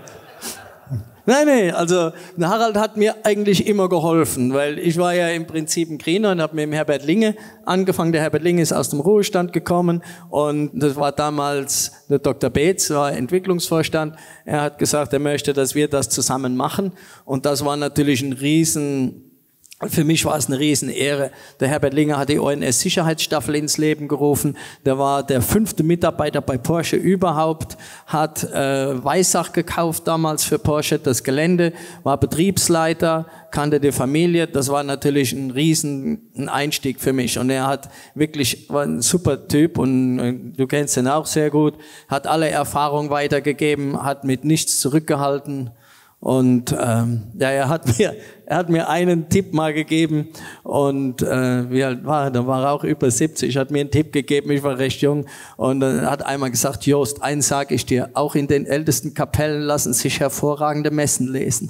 Nein, nein, also der Harald hat mir eigentlich immer geholfen, weil ich war ja im Prinzip ein Griener und habe mit dem Herbert Linge angefangen. Der Herbert Linge ist aus dem Ruhestand gekommen und das war damals der Doktor Beetz, war Entwicklungsvorstand. Er hat gesagt, er möchte, dass wir das zusammen machen und das war natürlich ein riesen... Für mich war es eine Riesenehre. Der Herbert Linge hat die O N S-Sicherheitsstaffel ins Leben gerufen. Der war der fünfte Mitarbeiter bei Porsche überhaupt, hat äh, Weissach gekauft damals für Porsche, das Gelände, war Betriebsleiter, kannte die Familie. Das war natürlich ein riesen ein Einstieg für mich. Und er hat wirklich, war ein super Typ und äh, du kennst ihn auch sehr gut, hat alle Erfahrungen weitergegeben, hat mit nichts zurückgehalten. Und ähm, ja, er hat mir, er hat mir einen Tipp mal gegeben und äh, wie alt war er? Da war er auch über siebzig. Hat mir einen Tipp gegeben. Ich war recht jung und äh, hat einmal gesagt: Jost, eins sage ich dir: Auch in den ältesten Kapellen lassen sich hervorragende Messen lesen.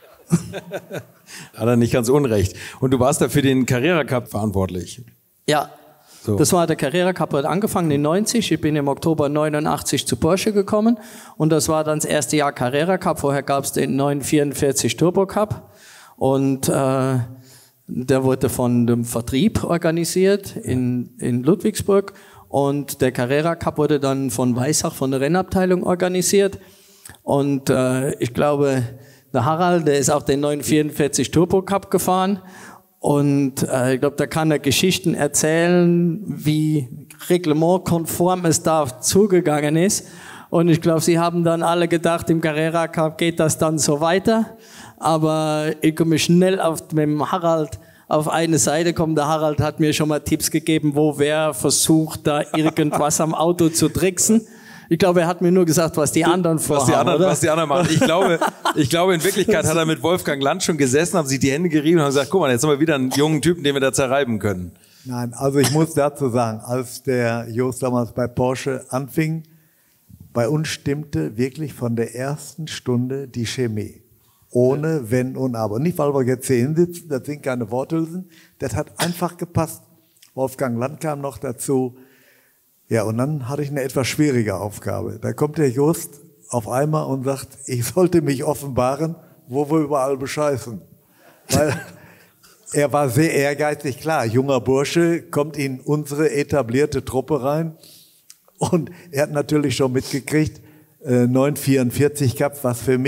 Hat er nicht ganz unrecht. Und du warst da für den Carrera Cup verantwortlich. Ja. So. Das war der Carrera Cup, hat angefangen in neunzig. Ich bin im Oktober neunundachtzig zu Porsche gekommen und das war dann das erste Jahr Carrera Cup. Vorher gab es den neunhundertvierundvierzig Turbo Cup und äh, der wurde von dem Vertrieb organisiert in, in Ludwigsburg und der Carrera Cup wurde dann von Weissach, von der Rennabteilung organisiert und äh, ich glaube, der Harald, der ist auch den neunhundertvierundvierzig Turbo Cup gefahren. Und äh, ich glaube, da kann er Geschichten erzählen, wie reglementkonform es da zugegangen ist. Und ich glaube, sie haben dann alle gedacht, im Carrera Cup geht das dann so weiter. Aber ich komme schnell auf, mit dem Harald auf eine Seite kommen. Der Harald hat mir schon mal Tipps gegeben, wo wer versucht, da irgendwas am Auto zu tricksen. Ich glaube, er hat mir nur gesagt, was die anderen vorhaben, was die anderen, oder? Was die anderen machen. Ich glaube, ich glaube, in Wirklichkeit hat er mit Wolfgang Land schon gesessen, haben sich die Hände gerieben und haben gesagt, guck mal, jetzt haben wir wieder einen jungen Typen, den wir da zerreiben können. Nein, also ich muss dazu sagen, als der Jost damals bei Porsche anfing, bei uns stimmte wirklich von der ersten Stunde die Chemie. Ohne Wenn und Aber. Nicht, weil wir jetzt hier hinsitzen, das sind keine Worthülsen. Das hat einfach gepasst. Wolfgang Land kam noch dazu. Ja, und dann hatte ich eine etwas schwierige Aufgabe. Da kommt der Jost auf einmal und sagt, ich sollte mich offenbaren, wo wir überall bescheißen. Weil er war sehr ehrgeizig, klar, junger Bursche, kommt in unsere etablierte Truppe rein. Und er hat natürlich schon mitgekriegt, äh, neunhundertvierundvierzig Cup, was für mich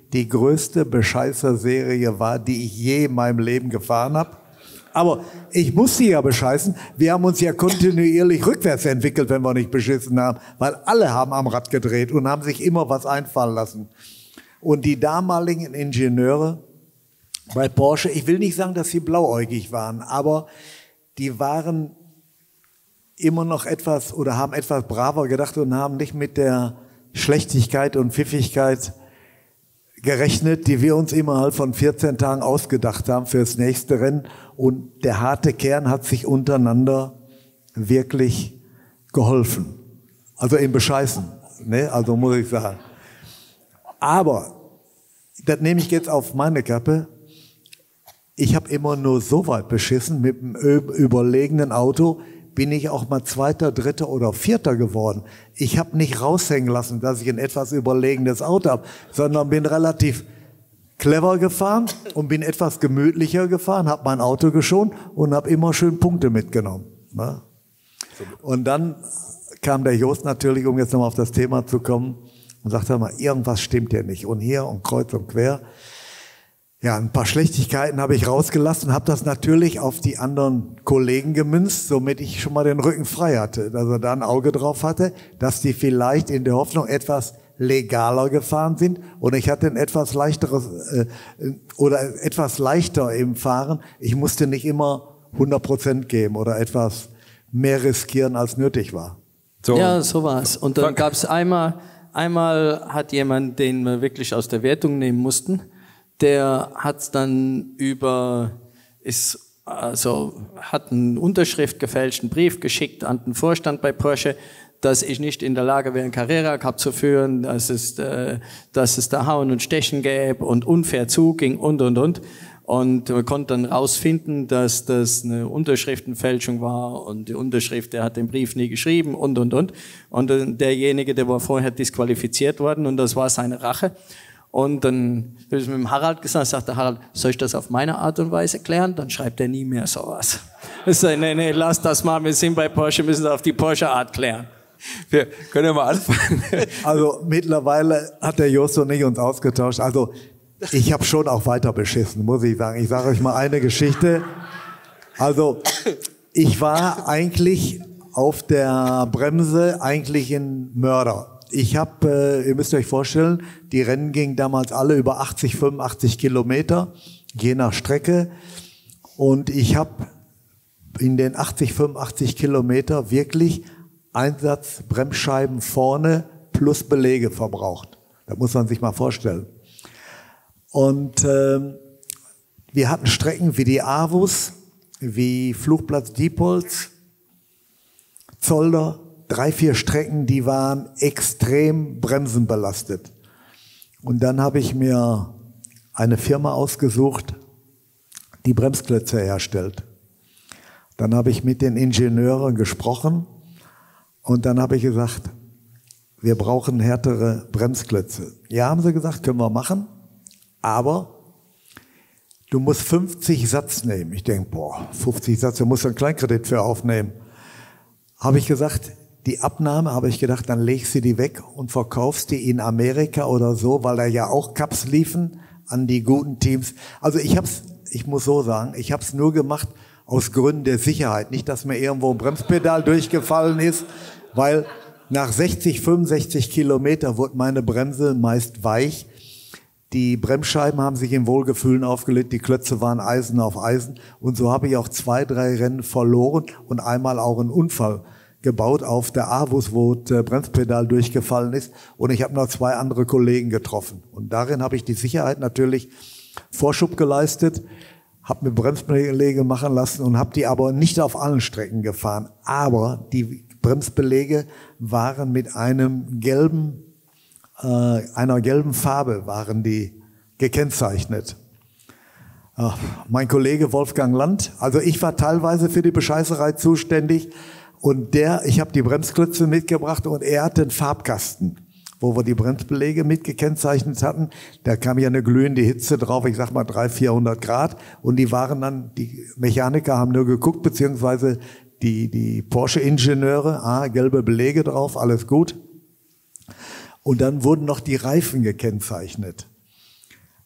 die größte Bescheißer-Serie war, die ich je in meinem Leben gefahren habe. Aber ich muss sie ja bescheißen. Wir haben uns ja kontinuierlich rückwärts entwickelt, wenn wir nicht beschissen haben. Weil alle haben am Rad gedreht und haben sich immer was einfallen lassen. Und die damaligen Ingenieure bei Porsche, ich will nicht sagen, dass sie blauäugig waren, aber die waren immer noch etwas oder haben etwas braver gedacht und haben nicht mit der Schlechtigkeit und Pfiffigkeit gerechnet, die wir uns innerhalb von vierzehn Tagen ausgedacht haben fürs nächste Rennen. Und der harte Kern hat sich untereinander wirklich geholfen. Also im Bescheißen, ne? Also muss ich sagen. Aber, das nehme ich jetzt auf meine Kappe, ich habe immer nur so weit beschissen, mit einem überlegenen Auto bin ich auch mal Zweiter, Dritter oder Vierter geworden. Ich habe nicht raushängen lassen, dass ich ein etwas überlegenes Auto habe, sondern bin relativ clever gefahren und bin etwas gemütlicher gefahren, habe mein Auto geschont und habe immer schön Punkte mitgenommen. Ne? Und dann kam der Jost natürlich, um jetzt nochmal auf das Thema zu kommen, und sagte mal, irgendwas stimmt hier nicht. Und hier und kreuz und quer. Ja, ein paar Schlechtigkeiten habe ich rausgelassen, habe das natürlich auf die anderen Kollegen gemünzt, somit ich schon mal den Rücken frei hatte, dass er da ein Auge drauf hatte, dass die vielleicht in der Hoffnung etwas legaler gefahren sind und ich hatte ein etwas leichteres äh, oder etwas leichter im Fahren. Ich musste nicht immer hundert Prozent geben oder etwas mehr riskieren, als nötig war. So. Ja, so war's. Und dann gab es einmal, einmal hat jemand, den wir wirklich aus der Wertung nehmen mussten, der hat dann über, ist, also hat einen Unterschrift gefälschten Brief geschickt an den Vorstand bei Porsche, dass ich nicht in der Lage wäre, einen Carrera Cup zu führen, dass es, äh, dass es da Hauen und Stechen gäbe und unfair zuging und, und, und. Und man konnte dann rausfinden, dass das eine Unterschriftenfälschung war und die Unterschrift, der hat den Brief nie geschrieben und, und, und. Und derjenige, der war vorher disqualifiziert worden und das war seine Rache. Und dann habe ich mit dem Harald gesagt, sagte Harald, soll ich das auf meine Art und Weise klären? Dann schreibt er nie mehr sowas. Ich sage, nee, nee, lass das mal, wir sind bei Porsche, müssen es auf die Porsche-Art klären. Wir können ja mal anfangen. Also mittlerweile hat der Jost und ich uns ausgetauscht. Also ich habe schon auch weiter beschissen, muss ich sagen. Ich sage euch mal eine Geschichte. Also ich war eigentlich auf der Bremse eigentlich ein Mörder. Ich habe, äh, ihr müsst euch vorstellen, die Rennen gingen damals alle über achtzig, fünfundachtzig Kilometer, je nach Strecke. Und ich habe in den achtzig, fünfundachtzig Kilometer wirklich Einsatz Bremsscheiben vorne plus Belege verbraucht. Das muss man sich mal vorstellen. Und ähm, wir hatten Strecken wie die Avus, wie Flugplatz Diepholz, Zolder, drei, vier Strecken, die waren extrem bremsenbelastet. Und dann habe ich mir eine Firma ausgesucht, die Bremsklötze herstellt. Dann habe ich mit den Ingenieuren gesprochen und dann habe ich gesagt, wir brauchen härtere Bremsklötze. Ja, haben sie gesagt, können wir machen, aber du musst fünfzig Satz nehmen. Ich denke, boah, fünfzig Satz, da musst du einen Kleinkredit für aufnehmen. Habe ich gesagt, die Abnahme, habe ich gedacht, dann legst du die weg und verkaufst die in Amerika oder so, weil da ja auch Cups liefen an die guten Teams. Also ich hab's, ich muss so sagen, ich habe es nur gemacht aus Gründen der Sicherheit. Nicht, dass mir irgendwo ein Bremspedal durchgefallen ist, weil nach sechzig, fünfundsechzig Kilometer wurde meine Bremse meist weich. Die Bremsscheiben haben sich im Wohlgefühlen aufgelegt, die Klötze waren Eisen auf Eisen. Und so habe ich auch zwei, drei Rennen verloren und einmal auch einen Unfall gebaut auf der Avus, wo das Bremspedal durchgefallen ist. Und ich habe noch zwei andere Kollegen getroffen. Und darin habe ich die Sicherheit natürlich Vorschub geleistet, habe mir Bremsbeläge machen lassen und habe die aber nicht auf allen Strecken gefahren. Aber die Bremsbeläge waren mit einem gelben, äh, einer gelben Farbe waren die gekennzeichnet. Ach, mein Kollege Wolfgang Land, also ich war teilweise für die Bescheißerei zuständig. Und der, ich habe die Bremsklötze mitgebracht und er hatte einen Farbkasten, wo wir die Bremsbeläge mitgekennzeichnet hatten. Da kam ja eine glühende Hitze drauf, ich sag mal dreihundert, vierhundert Grad. Und die waren dann, die Mechaniker haben nur geguckt, beziehungsweise die, die Porsche-Ingenieure, ah, gelbe Belege drauf, alles gut. Und dann wurden noch die Reifen gekennzeichnet.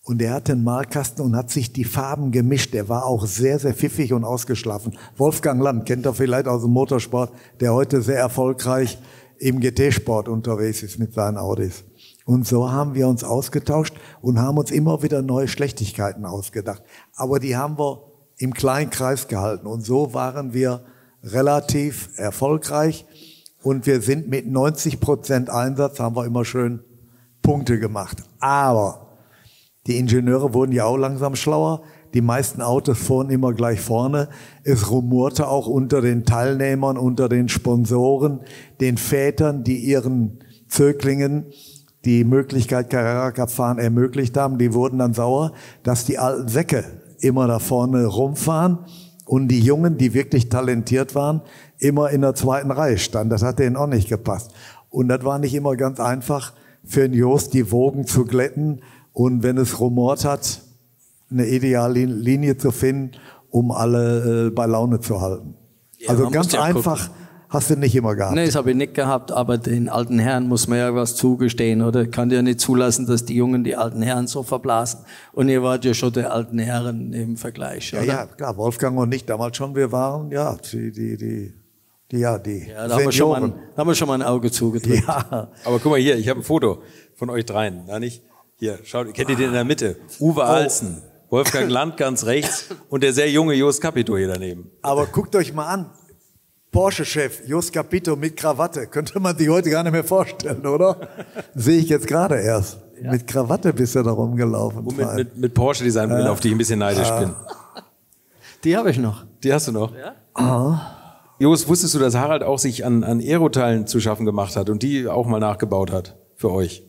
Und der hatte einen Malkasten und hat sich die Farben gemischt. Der war auch sehr, sehr pfiffig und ausgeschlafen. Wolfgang Land, kennt ihr vielleicht aus dem Motorsport, der heute sehr erfolgreich im G T-Sport unterwegs ist mit seinen Audis. Und so haben wir uns ausgetauscht und haben uns immer wieder neue Schlechtigkeiten ausgedacht. Aber die haben wir im kleinen Kreis gehalten. Und so waren wir relativ erfolgreich. Und wir sind mit neunzig Prozent Einsatz, haben wir immer schön Punkte gemacht. Aber die Ingenieure wurden ja auch langsam schlauer. Die meisten Autos fuhren immer gleich vorne. Es rumorte auch unter den Teilnehmern, unter den Sponsoren, den Vätern, die ihren Zöglingen die Möglichkeit Carrera Cup fahren ermöglicht haben. Die wurden dann sauer, dass die alten Säcke immer da vorne rumfahren und die Jungen, die wirklich talentiert waren, immer in der zweiten Reihe standen. Das hat denen auch nicht gepasst. Und das war nicht immer ganz einfach für den Jost, die Wogen zu glätten. Und wenn es rumort hat, eine ideale Linie zu finden, um alle äh, bei Laune zu halten. Ja, also ganz ja einfach gucken. Hast du nicht immer gehabt. Nee, das habe ich nicht gehabt, aber den alten Herren muss man ja was zugestehen, oder? Ich kann ja nicht zulassen, dass die Jungen die alten Herren so verblasen. Und ihr wart ja schon die alten Herren im Vergleich, ja, oder? Ja, klar, Wolfgang und ich damals schon, wir waren, ja, die, die, die, die ja, die ja, da haben wir, schon mal, ein, da haben wir schon mal ein Auge zugedrückt. Ja. Aber guck mal hier, ich habe ein Foto von euch dreien, na nicht? Hier, schaut, kennt ihr den in der Mitte? Uwe oh. Alsen, Wolfgang Land ganz rechts und der sehr junge Jost Capito hier daneben. Aber guckt euch mal an, Porsche-Chef Jost Capito mit Krawatte, könnte man sich heute gar nicht mehr vorstellen, oder? Sehe ich jetzt gerade erst. Ja. Mit Krawatte bist du da rumgelaufen. Und mit, mit, mit Porsche-Design, äh, auf die ich ein bisschen neidisch äh. bin. Die habe ich noch. Die hast du noch? Ja. Ah. Jost, wusstest du, dass Harald auch sich an, an Aeroteilen zu schaffen gemacht hat und die auch mal nachgebaut hat für euch?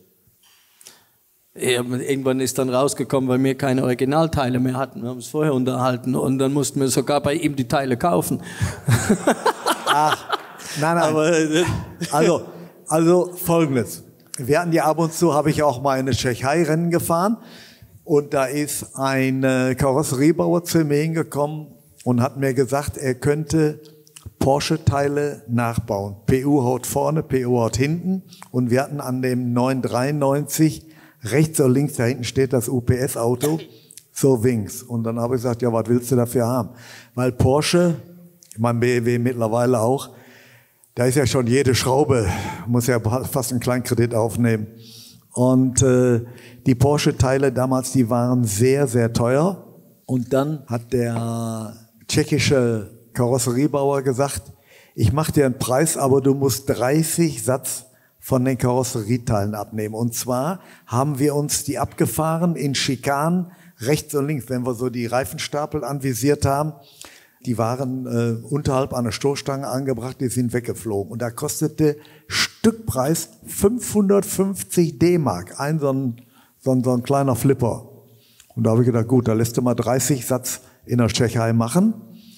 Ja, irgendwann ist dann rausgekommen, weil wir keine Originalteile mehr hatten. Wir haben es vorher unterhalten und dann mussten wir sogar bei ihm die Teile kaufen. Ach, nein, nein. Aber, also, also Folgendes. Wir hatten ja ab und zu, habe ich auch mal eine Tschechei-Rennen gefahren und da ist ein äh, Karosseriebauer zu mir hingekommen und hat mir gesagt, er könnte Porsche-Teile nachbauen. P U-Haut vorne, P U-Haut hinten und wir hatten an dem neun dreiundneunzig rechts oder links, da hinten steht das U P S-Auto, so Wings. Und dann habe ich gesagt, ja, was willst du dafür haben? Weil Porsche, ich meine B M W mittlerweile auch, da ist ja schon jede Schraube, muss ja fast einen Kleinkredit aufnehmen. Und äh, die Porsche-Teile damals, die waren sehr, sehr teuer. Und dann hat der tschechische Karosseriebauer gesagt, ich mache dir einen Preis, aber du musst dreißig Satz von den Karosserieteilen abnehmen. Und zwar haben wir uns die abgefahren in Schikanen, rechts und links, wenn wir so die Reifenstapel anvisiert haben. Die waren äh, unterhalb einer Stoßstange angebracht, die sind weggeflogen. Und da kostete Stückpreis fünfhundertfünfzig D-Mark, ein so ein, so ein so ein kleiner Flipper. Und da habe ich gedacht, gut, da lässt du mal dreißig Satz in der Tschechei machen.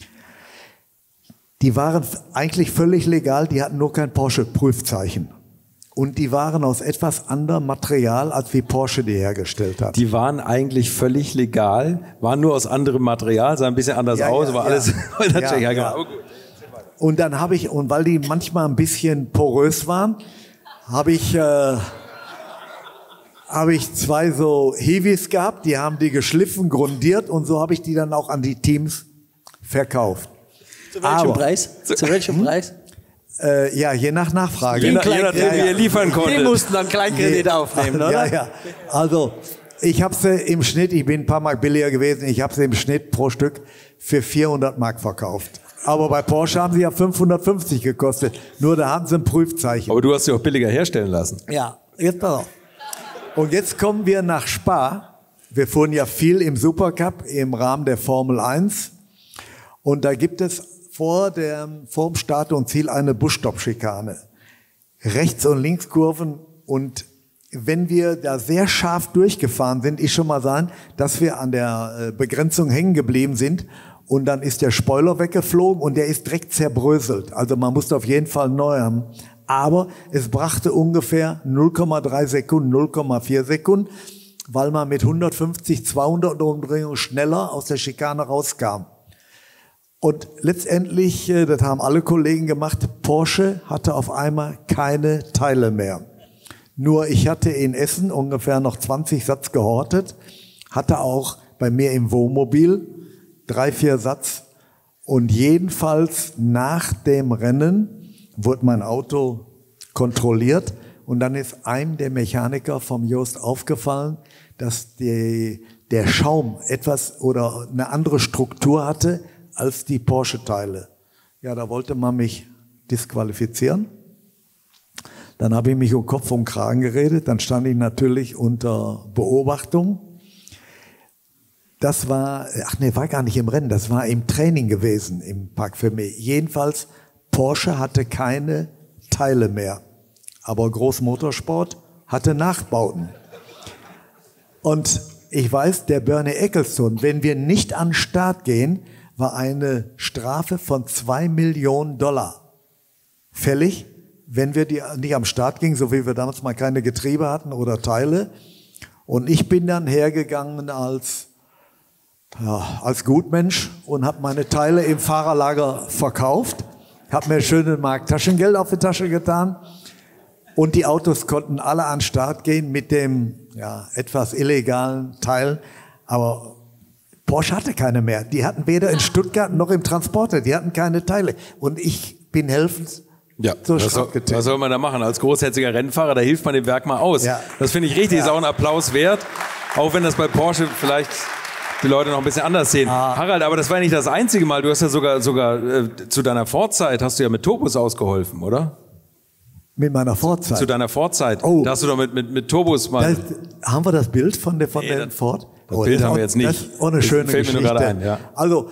Die waren eigentlich völlig legal, die hatten nur kein Porsche-Prüfzeichen. Und die waren aus etwas anderem Material, als wie Porsche die hergestellt hat. Die waren eigentlich völlig legal, waren nur aus anderem Material, sah ein bisschen anders ja, aus, ja, war ja. alles in der ja, Tschechei. Ja. Und dann habe ich, und weil die manchmal ein bisschen porös waren, habe ich, äh, habe ich zwei so Heavies gehabt, die haben die geschliffen, grundiert und so habe ich die dann auch an die Teams verkauft. Zu welchem Aber, Preis? Zu welchem hm? Preis? Äh, ja, je nach Nachfrage. Je, nach, je nachdem, ja, ja. wie ihr liefern konntet. Die mussten dann Kleinkredit nee. aufnehmen, oder? Ja, ja. Also, ich habe sie im Schnitt, ich bin ein paar Mark billiger gewesen, ich habe sie im Schnitt pro Stück für vierhundert Mark verkauft. Aber bei Porsche haben sie ja fünfhundertfünfzig gekostet. Nur da haben sie ein Prüfzeichen. Aber du hast sie auch billiger herstellen lassen. Ja, jetzt pass auf. Und jetzt kommen wir nach Spa. Wir fuhren ja viel im Supercup im Rahmen der Formel eins. Und da gibt es vor dem, vor dem Start und Ziel eine Busstopp-Schikane. Rechts- und Linkskurven. Und wenn wir da sehr scharf durchgefahren sind, ist schon mal sein, dass wir an der Begrenzung hängen geblieben sind. Und dann ist der Spoiler weggeflogen und der ist direkt zerbröselt. Also man musste auf jeden Fall neu haben. Aber es brachte ungefähr null Komma drei Sekunden, null Komma vier Sekunden, weil man mit hundertfünfzig, zweihundert Umdrehungen schneller aus der Schikane rauskam. Und letztendlich, das haben alle Kollegen gemacht, Porsche hatte auf einmal keine Teile mehr. Nur ich hatte in Essen ungefähr noch zwanzig Satz gehortet hatte auch bei mir im Wohnmobil drei, vier Satz. Und jedenfalls nach dem Rennen wurde mein Auto kontrolliert. Und dann ist einem der Mechaniker vom Jost aufgefallen, dass die, der Schaum etwas oder eine andere Struktur hatte als die Porsche-Teile. Ja, da wollte man mich disqualifizieren. Dann habe ich mich um Kopf und Kragen geredet. Dann stand ich natürlich unter Beobachtung. Das war, ach nee, war gar nicht im Rennen, das war im Training gewesen im Parc Fermé. Jedenfalls, Porsche hatte keine Teile mehr. Aber Großmotorsport hatte Nachbauten. Und ich weiß, der Bernie Ecclestone, wenn wir nicht an den Start gehen, war eine Strafe von zwei Millionen Dollar fällig, wenn wir die nicht am Start gingen, so wie wir damals mal keine Getriebe hatten oder Teile. Und ich bin dann hergegangen als, ja, als Gutmensch und habe meine Teile im Fahrerlager verkauft, habe mir schön einen Mark Taschengeld auf die Tasche getan. Und die Autos konnten alle an den Start gehen mit dem ja, etwas illegalen Teil. Aber Porsche hatte keine mehr. Die hatten weder in Stuttgart noch im Transporter. Die hatten keine Teile. Und ich bin helfend ja, zur was soll, Strafe. was soll man da machen? Als großherziger Rennfahrer, da hilft man dem Werk mal aus. Ja. Das finde ich richtig, Ja. ist auch ein Applaus wert. Auch wenn das bei Porsche vielleicht die Leute noch ein bisschen anders sehen. Ah. Harald, aber das war ja nicht das einzige Mal. Du hast ja sogar, sogar äh, zu deiner Ford-Zeit hast du ja mit Turbos ausgeholfen, oder? Mit meiner Ford-Zeit. Zu deiner Ford-Zeit. Oh. Da hast du doch mit, mit, mit Turbos mal... Das, haben wir das Bild von der, von Nee, der das- Ford? das Bild haben wir jetzt nicht. Das ist auch eine Das schöne fällt mir nur Geschichte. gerade ein, ja. Also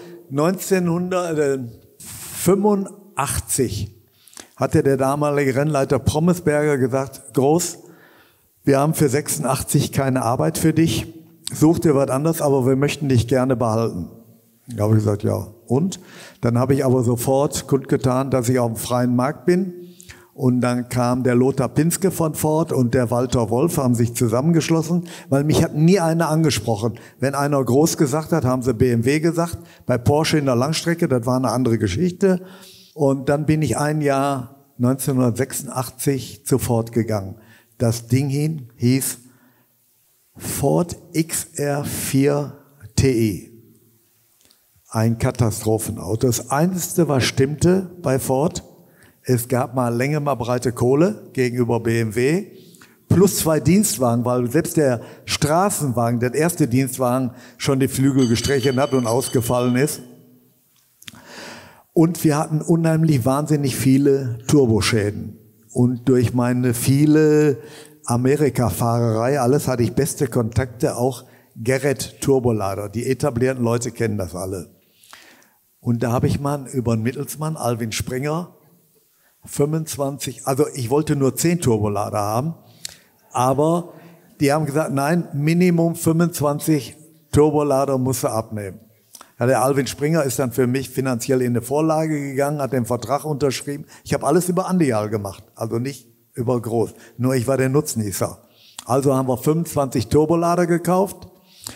neunzehnhundertfünfundachtzig hatte der damalige Rennleiter Prommesberger gesagt, Groß, wir haben für sechsundachtzig keine Arbeit für dich, such dir was anderes, aber wir möchten dich gerne behalten. Da habe ich gesagt, ja. Und? Dann habe ich aber sofort kundgetan, dass ich auf dem freien Markt bin. Und dann kam der Lothar Pinske von Ford und der Walter Wolf, haben sich zusammengeschlossen, weil mich hat nie einer angesprochen. Wenn einer groß gesagt hat, haben sie B M W gesagt. Bei Porsche in der Langstrecke, das war eine andere Geschichte. Und dann bin ich ein Jahr neunzehnhundertsechsundachtzig zu Ford gegangen. Das Ding hin, hieß Ford X R vier T E. Ein Katastrophenauto. Das Einzige, was stimmte bei Ford, es gab mal Länge, mal breite Kohle gegenüber B M W, plus zwei Dienstwagen, weil selbst der Straßenwagen, der erste Dienstwagen, schon die Flügel gestrichen hat und ausgefallen ist. Und wir hatten unheimlich wahnsinnig viele Turboschäden. Und durch meine viele Amerika-Fahrerei, alles hatte ich beste Kontakte, auch Gerrit Turbolader. Die etablierten Leute kennen das alle. Und da habe ich mal über einen Mittelsmann, Alvin Springer, fünfundzwanzig, also ich wollte nur zehn Turbolader haben, aber die haben gesagt, nein, Minimum fünfundzwanzig Turbolader musst du abnehmen. Ja, der Alvin Springer ist dann für mich finanziell in eine Vorlage gegangen, hat den Vertrag unterschrieben. Ich habe alles über Andial gemacht, also nicht über Groß. Nur ich war der Nutznießer. Also haben wir fünfundzwanzig Turbolader gekauft.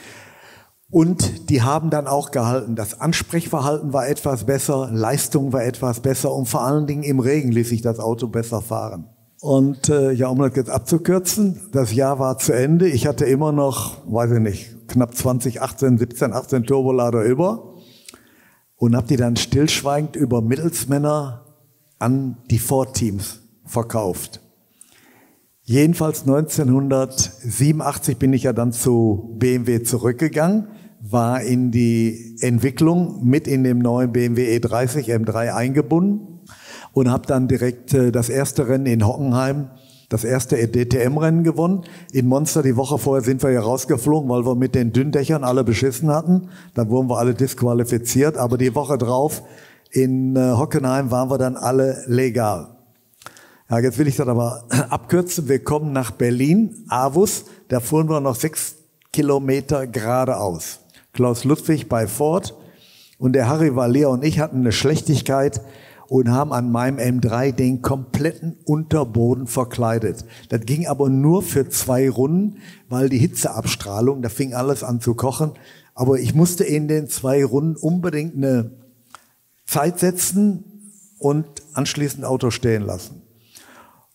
Und die haben dann auch gehalten. Das Ansprechverhalten war etwas besser, Leistung war etwas besser und vor allen Dingen im Regen ließ sich das Auto besser fahren. Und äh, ja, um das jetzt abzukürzen, das Jahr war zu Ende. Ich hatte immer noch, weiß ich nicht, knapp zwanzig, achtzehn, siebzehn, achtzehn Turbolader über und habe die dann stillschweigend über Mittelsmänner an die Ford-Teams verkauft. Jedenfalls neunzehnhundertsiebenundachtzig bin ich ja dann zu B M W zurückgegangen, war in die Entwicklung mit in dem neuen B M W E dreißig M drei eingebunden und habe dann direkt äh, das erste Rennen in Hockenheim, das erste D T M-Rennen gewonnen. In Monster die Woche vorher sind wir ja rausgeflogen, weil wir mit den Dünndächern alle beschissen hatten. Dann wurden wir alle disqualifiziert, aber die Woche drauf in äh, Hockenheim waren wir dann alle legal. Ja, jetzt will ich das aber abkürzen. Wir kommen nach Berlin, Avus, da fuhren wir noch sechs Kilometer geradeaus. Klaus Ludwig bei Ford und der Harry Valier und ich hatten eine Schlechtigkeit und haben an meinem M drei den kompletten Unterboden verkleidet. Das ging aber nur für zwei Runden, weil die Hitzeabstrahlung, da fing alles an zu kochen. Aber ich musste in den zwei Runden unbedingt eine Zeit setzen und anschließend Auto stehen lassen.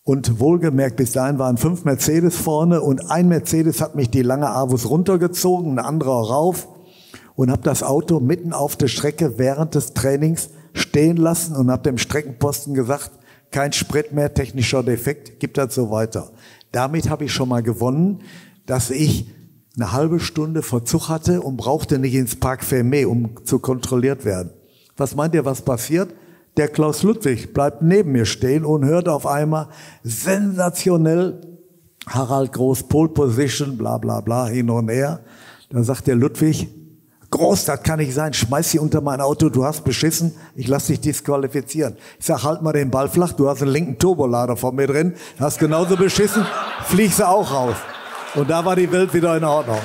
Und wohlgemerkt, bis dahin waren fünf Mercedes vorne und ein Mercedes hat mich die lange Avus runtergezogen, ein anderer rauf und habe das Auto mitten auf der Strecke während des Trainings stehen lassen und habe dem Streckenposten gesagt, kein Sprit mehr, technischer Defekt, gibt das so weiter. Damit habe ich schon mal gewonnen, dass ich eine halbe Stunde Verzug hatte und brauchte nicht ins Parc Fermé, um zu kontrolliert werden. Was meint ihr, was passiert? Der Klaus Ludwig bleibt neben mir stehen und hört auf einmal sensationell Harald Groß, Pole Position, bla bla bla, hin und her. Dann sagt der Ludwig, Groß, das kann nicht sein, schmeiß sie unter mein Auto, du hast beschissen, ich lass dich disqualifizieren. Ich sag, halt mal den Ball flach, du hast einen linken Turbolader von mir drin, hast genauso beschissen, fliegst du auch raus. Und da war die Welt wieder in Ordnung.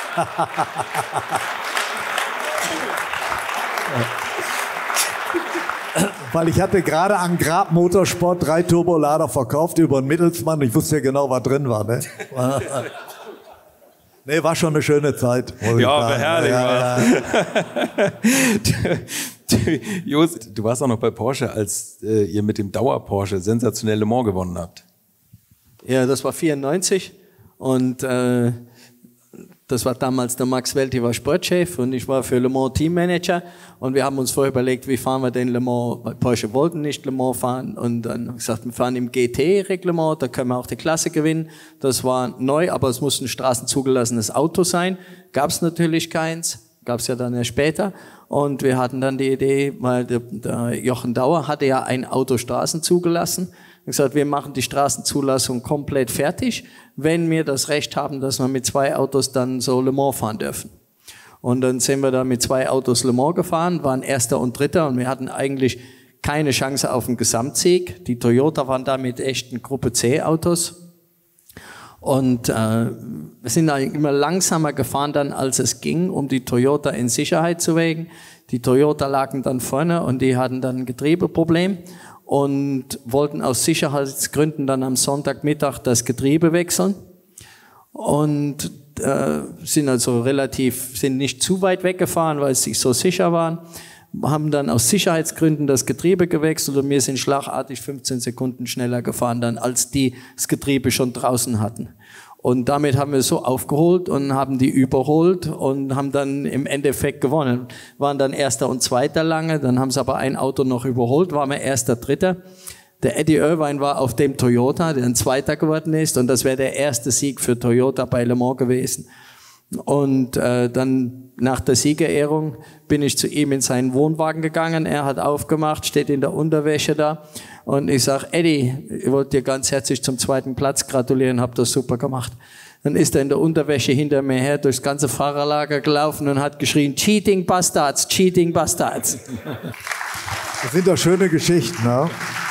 Weil ich hatte gerade an Grab Motorsport drei Turbolader verkauft über einen Mittelsmann. Ich wusste ja genau, was drin war. Ne? Nee, war schon eine schöne Zeit. Ja, war herrlich. Ja, ja. du, du, Jost, du warst auch noch bei Porsche, als äh, ihr mit dem Dauer-Porsche sensationell Le Mans gewonnen habt. Ja, das war vierundneunzig und äh, das war damals der Max Welti, war Sportchef und ich war für Le Mans Teammanager und wir haben uns vorher überlegt, wie fahren wir den Le Mans, weil Porsche wollten nicht Le Mans fahren und dann haben wir gesagt, wir fahren im G T-Reglement, da können wir auch die Klasse gewinnen. Das war neu, aber es musste ein straßenzugelassenes Auto sein, gab es natürlich keins, gab es ja dann erst später und wir hatten dann die Idee, weil der, der Jochen Dauer hatte ja ein Auto Straßen zugelassen. Ich habe gesagt, wir machen die Straßenzulassung komplett fertig, wenn wir das Recht haben, dass wir mit zwei Autos dann so Le Mans fahren dürfen. Und dann sind wir da mit zwei Autos Le Mans gefahren, waren Erster und Dritter und wir hatten eigentlich keine Chance auf den Gesamtsieg. Die Toyota waren da mit echten Gruppe C Autos. Und äh, wir sind eigentlich immer langsamer gefahren dann, als es ging, um die Toyota in Sicherheit zu wägen. Die Toyota lagen dann vorne und die hatten dann ein Getriebeproblem und wollten aus Sicherheitsgründen dann am Sonntagmittag das Getriebe wechseln und äh, sind also relativ, sind nicht zu weit weggefahren, weil sie so sicher waren, haben dann aus Sicherheitsgründen das Getriebe gewechselt und wir sind schlagartig fünfzehn Sekunden schneller gefahren dann, als die das Getriebe schon draußen hatten. Und damit haben wir so aufgeholt und haben die überholt und haben dann im Endeffekt gewonnen. Waren dann Erster und Zweiter lange, dann haben sie aber ein Auto noch überholt, waren wir Erster, Dritter. Der Eddie Irvine war auf dem Toyota, der ein Zweiter geworden ist und das wäre der erste Sieg für Toyota bei Le Mans gewesen. Und äh, dann nach der Siegerehrung bin ich zu ihm in seinen Wohnwagen gegangen, er hat aufgemacht, steht in der Unterwäsche da. Und ich sag, Eddie, ich wollte dir ganz herzlich zum zweiten Platz gratulieren, hab das super gemacht. Dann ist er in der Unterwäsche hinter mir her durchs ganze Fahrerlager gelaufen und hat geschrien, Cheating Bastards, Cheating Bastards. Das sind doch schöne Geschichten, ne?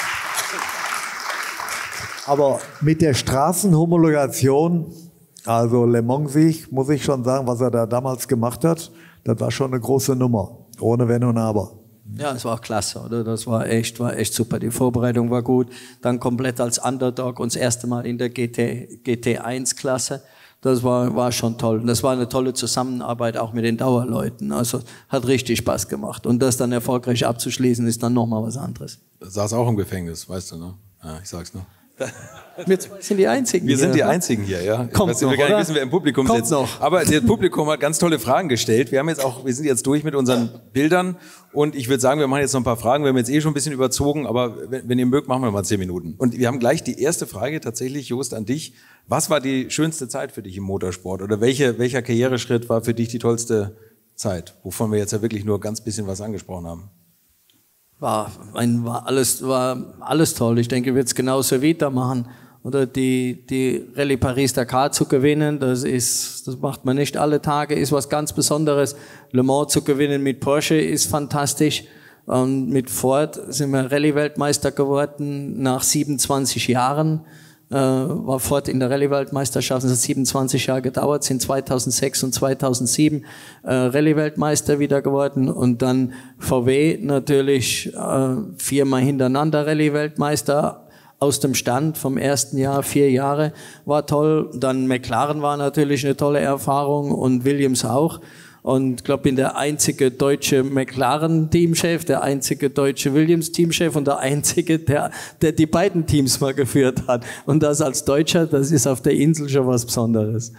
Aber mit der Straßenhomologation, also Le Mans-Sieg, muss ich schon sagen, was er da damals gemacht hat, das war schon eine große Nummer, ohne Wenn und Aber. Ja, es war auch klasse, oder? Das war echt, war echt super. Die Vorbereitung war gut. Dann komplett als Underdog uns das erste Mal in der G T, G T eins Klasse. Das war, war schon toll. Und das war eine tolle Zusammenarbeit auch mit den Dauerleuten. Also hat richtig Spaß gemacht. Und das dann erfolgreich abzuschließen, ist dann nochmal was anderes. Du saß auch im Gefängnis, weißt du, ne? Ja, ich sag's nur. Wir sind die Einzigen Wir hier. sind die Einzigen hier, ja. Kommt ich noch, will gar nicht oder? wissen, wer im Publikum Kommt sitzt. noch. Aber das Publikum hat ganz tolle Fragen gestellt. Wir haben jetzt auch, wir sind jetzt durch mit unseren Bildern und ich würde sagen, wir machen jetzt noch ein paar Fragen. Wir haben jetzt eh schon ein bisschen überzogen, aber wenn, wenn ihr mögt, machen wir mal zehn Minuten. Und wir haben gleich die erste Frage tatsächlich, Jost, an dich. Was war die schönste Zeit für dich im Motorsport? Oder welche, welcher Karriereschritt war für dich die tollste Zeit? Wovon wir jetzt ja wirklich nur ganz bisschen was angesprochen haben. War, ein, war, alles, war alles toll. Ich denke, wir werden es genauso weitermachen. Oder die, die Rallye Paris-Dakar zu gewinnen, das ist, das macht man nicht alle Tage, ist was ganz Besonderes. Le Mans zu gewinnen mit Porsche ist fantastisch. Und mit Ford sind wir Rallye-Weltmeister geworden nach siebenundzwanzig Jahren. Äh, war Ford in der Rallye-Weltmeisterschaft, es hat siebenundzwanzig Jahre gedauert, sind zweitausendsechs und zweitausendsieben äh, Rallye-Weltmeister wieder geworden. Und dann V W natürlich äh, viermal hintereinander Rallye-Weltmeister. Aus dem Stand vom ersten Jahr, vier Jahre, war toll. Dann McLaren war natürlich eine tolle Erfahrung und Williams auch. Und ich glaube, ich bin der einzige deutsche McLaren-Teamchef, der einzige deutsche Williams-Teamchef und der einzige, der, der die beiden Teams mal geführt hat. Und das als Deutscher, das ist auf der Insel schon was Besonderes.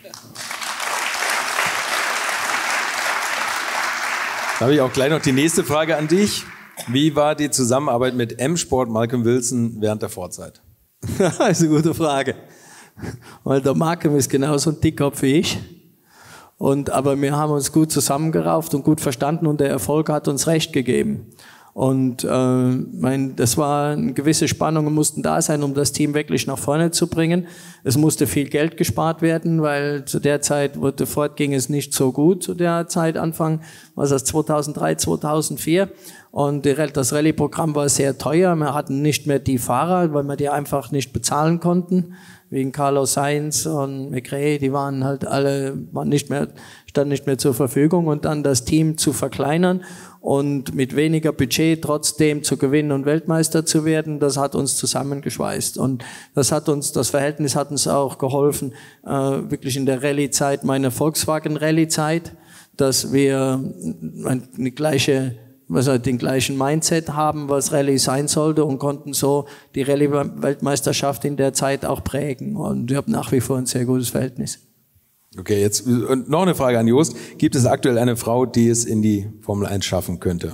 Da habe ich auch gleich noch die nächste Frage an dich. Wie war die Zusammenarbeit mit M-Sport Malcolm Wilson während der Vorzeit? Das ist eine gute Frage. Weil der Malcolm ist genauso ein Dickkopf wie ich. Und, aber wir haben uns gut zusammengerauft und gut verstanden und der Erfolg hat uns recht gegeben. Und äh, mein, das war eine gewisse Spannung, mussten da sein, um das Team wirklich nach vorne zu bringen. Es musste viel Geld gespart werden, weil zu der Zeit, wo der Ford ging es nicht so gut, zu der Zeit Anfang, was das zweitausenddrei, zweitausendvier. Und das Rallye-Programm war sehr teuer. Wir hatten nicht mehr die Fahrer, weil wir die einfach nicht bezahlen konnten. Wegen Carlos Sainz und McRae, die waren halt alle, waren nicht mehr, standen nicht mehr zur Verfügung. Und dann das Team zu verkleinern und mit weniger Budget trotzdem zu gewinnen und Weltmeister zu werden, das hat uns zusammengeschweißt. Und das hat uns, das Verhältnis hat uns auch geholfen, äh, wirklich in der Rallye-Zeit, meine Volkswagen-Rallye-Zeit, dass wir eine gleiche, also den gleichen Mindset haben, was Rallye sein sollte und konnten so die Rallye-Weltmeisterschaft in der Zeit auch prägen. Und ich habe nach wie vor ein sehr gutes Verhältnis. Okay, jetzt und noch eine Frage an Jost. Gibt es aktuell eine Frau, die es in die Formel eins schaffen könnte?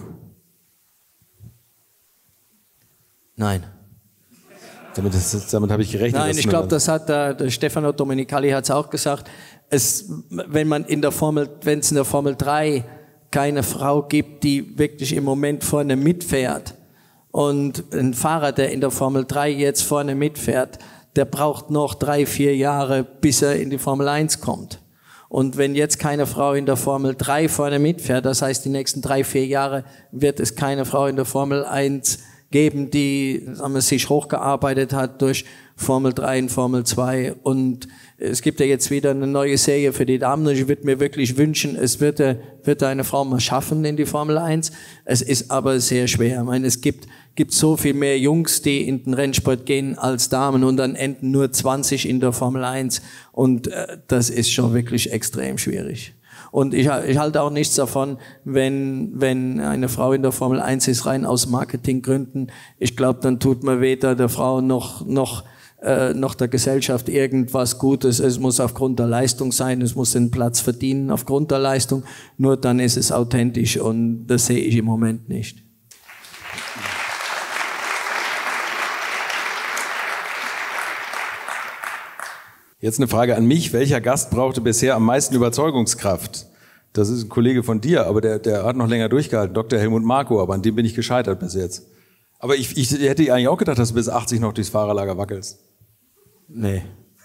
Nein. Damit, damit habe ich gerechnet. Nein, ich glaube, das hat der, der Stefano Domenicali hat es auch gesagt. Es, wenn man in der Formel, wenn es in der Formel drei keine Frau gibt, die wirklich im Moment vorne mitfährt und ein Fahrer, der in der Formel drei jetzt vorne mitfährt, der braucht noch drei, vier Jahre, bis er in die Formel eins kommt. Und wenn jetzt keine Frau in der Formel drei vorne mitfährt, das heißt, die nächsten drei, vier Jahre wird es keine Frau in der Formel eins geben, die sagen wir, sich hochgearbeitet hat durch Formel drei und Formel zwei. Und es gibt ja jetzt wieder eine neue Serie für die Damen und ich würde mir wirklich wünschen, es wird, wird eine Frau mal schaffen in die Formel eins. Es ist aber sehr schwer. Ich meine, es gibt, gibt so viel mehr Jungs, die in den Rennsport gehen als Damen und dann enden nur zwanzig in der Formel eins und äh, das ist schon wirklich extrem schwierig. Und ich, ich halte auch nichts davon, wenn, wenn eine Frau in der Formel eins ist, rein aus Marketinggründen. Ich glaube, dann tut man weder der Frau noch, noch, äh, noch der Gesellschaft irgendwas Gutes. Es muss aufgrund der Leistung sein, es muss den Platz verdienen aufgrund der Leistung. Nur dann ist es authentisch und das sehe ich im Moment nicht. Jetzt eine Frage an mich. Welcher Gast brauchte bisher am meisten Überzeugungskraft? Das ist ein Kollege von dir, aber der, der hat noch länger durchgehalten, Doktor Helmut Marko, aber an dem bin ich gescheitert bis jetzt. Aber ich, ich hätte eigentlich auch gedacht, dass du bis achtzig noch durchs Fahrerlager wackelst. Nee.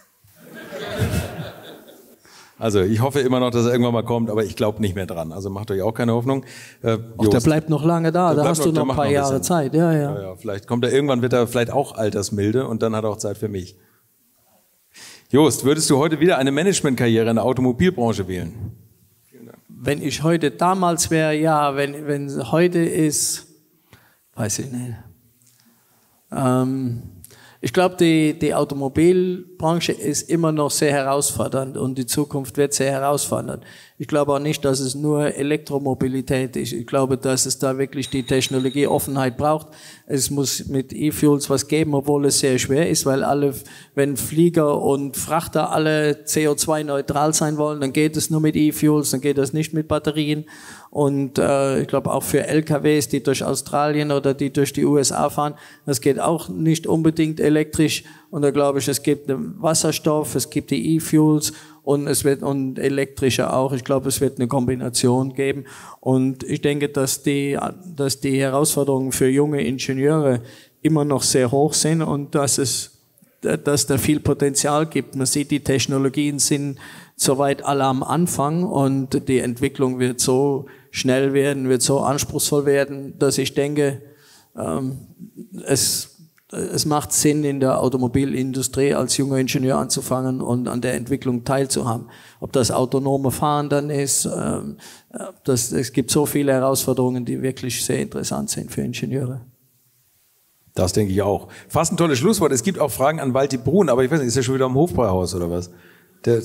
Also ich hoffe immer noch, dass er irgendwann mal kommt, aber ich glaube nicht mehr dran. Also macht euch auch keine Hoffnung. Äh, Ach, der bleibt noch lange da, da hast noch, du noch ein paar noch ein Jahre Zeit. Ja, ja. Ja, ja, vielleicht kommt er irgendwann, wird er vielleicht auch altersmilde und dann hat er auch Zeit für mich. Jost, würdest du heute wieder eine Managementkarriere in der Automobilbranche wählen? Wenn ich heute damals wäre, ja. Wenn, wenn es heute ist, weiß ich nicht. Ähm, ich glaube, die, die Automobilbranche ist immer noch sehr herausfordernd und die Zukunft wird sehr herausfordernd. Ich glaube auch nicht, dass es nur Elektromobilität ist. Ich glaube, dass es da wirklich die Technologieoffenheit braucht. Es muss mit E-Fuels was geben, obwohl es sehr schwer ist, weil alle, wenn Flieger und Frachter alle C O zwei neutral sein wollen, dann geht es nur mit E-Fuels, dann geht das nicht mit Batterien. Und äh, ich glaube auch für L K Ws, die durch Australien oder die durch die U S A fahren, das geht auch nicht unbedingt elektrisch. Und da glaube ich, es gibt den Wasserstoff, es gibt die E-Fuels und es wird und elektrische auch. Ich glaube, es wird eine Kombination geben. Und ich denke, dass die, dass die Herausforderungen für junge Ingenieure immer noch sehr hoch sind und dass es, dass da viel Potenzial gibt. Man sieht, die Technologien sind soweit alle am Anfang und die Entwicklung wird so schnell werden, wird so anspruchsvoll werden, dass ich denke, ähm, es Es macht Sinn, in der Automobilindustrie als junger Ingenieur anzufangen und an der Entwicklung teilzuhaben. Ob das autonome Fahren dann ist, ähm, das, es gibt so viele Herausforderungen, die wirklich sehr interessant sind für Ingenieure. Das denke ich auch. Fast ein tolles Schlusswort. Es gibt auch Fragen an Walti Brun, aber ich weiß nicht, ist er schon wieder am Hofbräuhaus oder was? Der,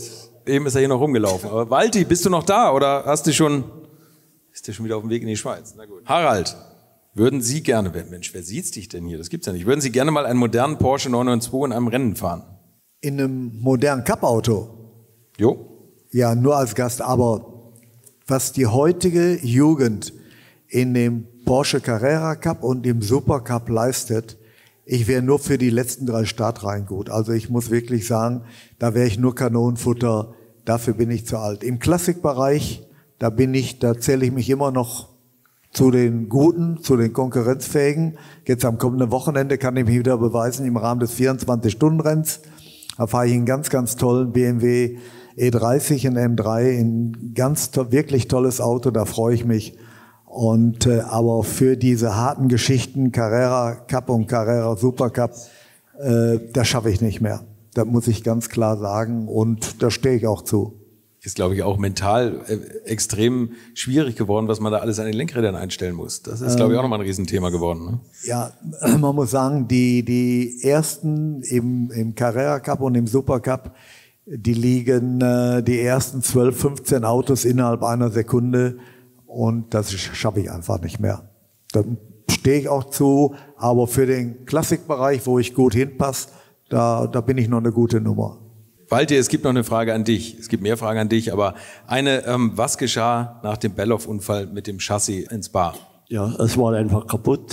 Eben ist er hier noch rumgelaufen. Aber Walti, bist du noch da oder hast du schon, ist der schon wieder auf dem Weg in die Schweiz? Na gut. Harald, würden Sie gerne, Mensch, wer sieht's dich denn hier? Das gibt's ja nicht. Würden Sie gerne mal einen modernen Porsche neun neun zwei in einem Rennen fahren? In einem modernen Cup-Auto? Jo. Ja, nur als Gast. Aber was die heutige Jugend in dem Porsche Carrera Cup und dem Super Cup leistet, ich wäre nur für die letzten drei Startreihen gut. Also ich muss wirklich sagen, da wäre ich nur Kanonenfutter. Dafür bin ich zu alt. Im Klassikbereich, da bin ich, da zähle ich mich immer noch zu den Guten, zu den Konkurrenzfähigen. Jetzt am kommenden Wochenende kann ich mich wieder beweisen im Rahmen des vierundzwanzig-Stunden-Renns. Da fahre ich einen ganz, ganz tollen B M W E dreißig in M drei, ein ganz to- wirklich tolles Auto, da freue ich mich. Und äh, aber für diese harten Geschichten, Carrera Cup und Carrera Super Cup, äh, das schaffe ich nicht mehr. Das muss ich ganz klar sagen und da stehe ich auch zu. Ist, glaube ich, auch mental äh, extrem schwierig geworden, was man da alles an den Lenkrädern einstellen muss. Das ist, glaube ich, auch nochmal ein Riesenthema geworden. Ne? Ja, man muss sagen, die, die ersten im, im Carrera Cup und im Super Cup, die liegen äh, die ersten zwölf, fünfzehn Autos innerhalb einer Sekunde und das schaffe ich einfach nicht mehr. Da stehe ich auch zu, aber für den Klassikbereich, wo ich gut hinpasse, da, da bin ich noch eine gute Nummer. Walti, es gibt noch eine Frage an dich. Es gibt mehr Fragen an dich, aber eine, ähm, was geschah nach dem Belloff-Unfall mit dem Chassis ins Spa? Ja, es war einfach kaputt.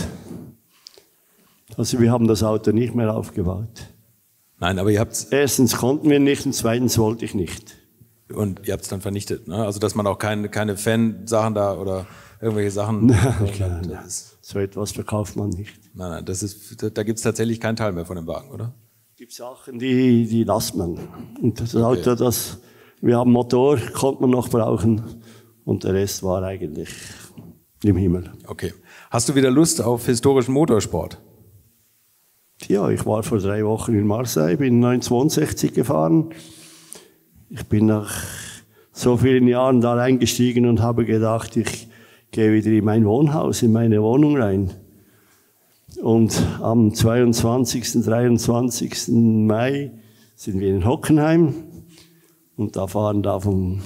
Also wir haben das Auto nicht mehr aufgebaut. Nein, aber ihr habt's... Erstens konnten wir nicht und zweitens wollte ich nicht. Und ihr habt es dann vernichtet, ne? Also dass man auch keine, keine Fan-Sachen da oder irgendwelche Sachen... Nein, nein, das nein. ist, So etwas verkauft man nicht. nein, nein, das ist, da gibt es tatsächlich keinen Teil mehr von dem Wagen, oder? Es gibt Sachen, die, die lasst man. Und das Auto, das, wir haben Motor, konnte man noch brauchen und der Rest war eigentlich im Himmel. Okay. Hast du wieder Lust auf historischen Motorsport? Ja, ich war vor drei Wochen in Marseille, bin neunzehnhundertzweiundsechzig gefahren. Ich bin nach so vielen Jahren da eingestiegen und habe gedacht, ich gehe wieder in mein Wohnhaus, in meine Wohnung rein. Und am zweiundzwanzigsten, dreiundzwanzigsten Mai sind wir in Hockenheim und da fahren da vom,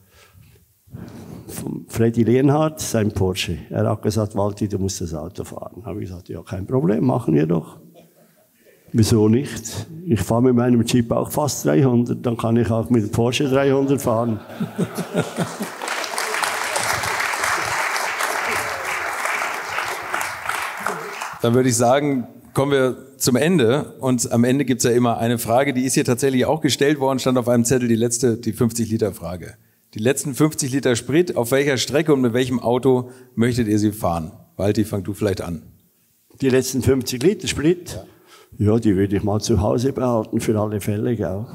vom Freddy Leonhardt sein Porsche. Er hat gesagt, Walti, du musst das Auto fahren. Habe ich gesagt, ja, kein Problem, machen wir doch. Wieso nicht? Ich fahre mit meinem Jeep auch fast dreihundert, dann kann ich auch mit dem Porsche dreihundert fahren. Dann würde ich sagen, kommen wir zum Ende. Und am Ende gibt es ja immer eine Frage, die ist hier tatsächlich auch gestellt worden, stand auf einem Zettel, die letzte, die fünfzig-Liter-Frage. Die letzten fünfzig Liter Sprit, auf welcher Strecke und mit welchem Auto möchtet ihr sie fahren? Walti, fang du vielleicht an. Die letzten fünfzig Liter Sprit? Ja. Ja, die würde ich mal zu Hause behalten, für alle Fälle, gell?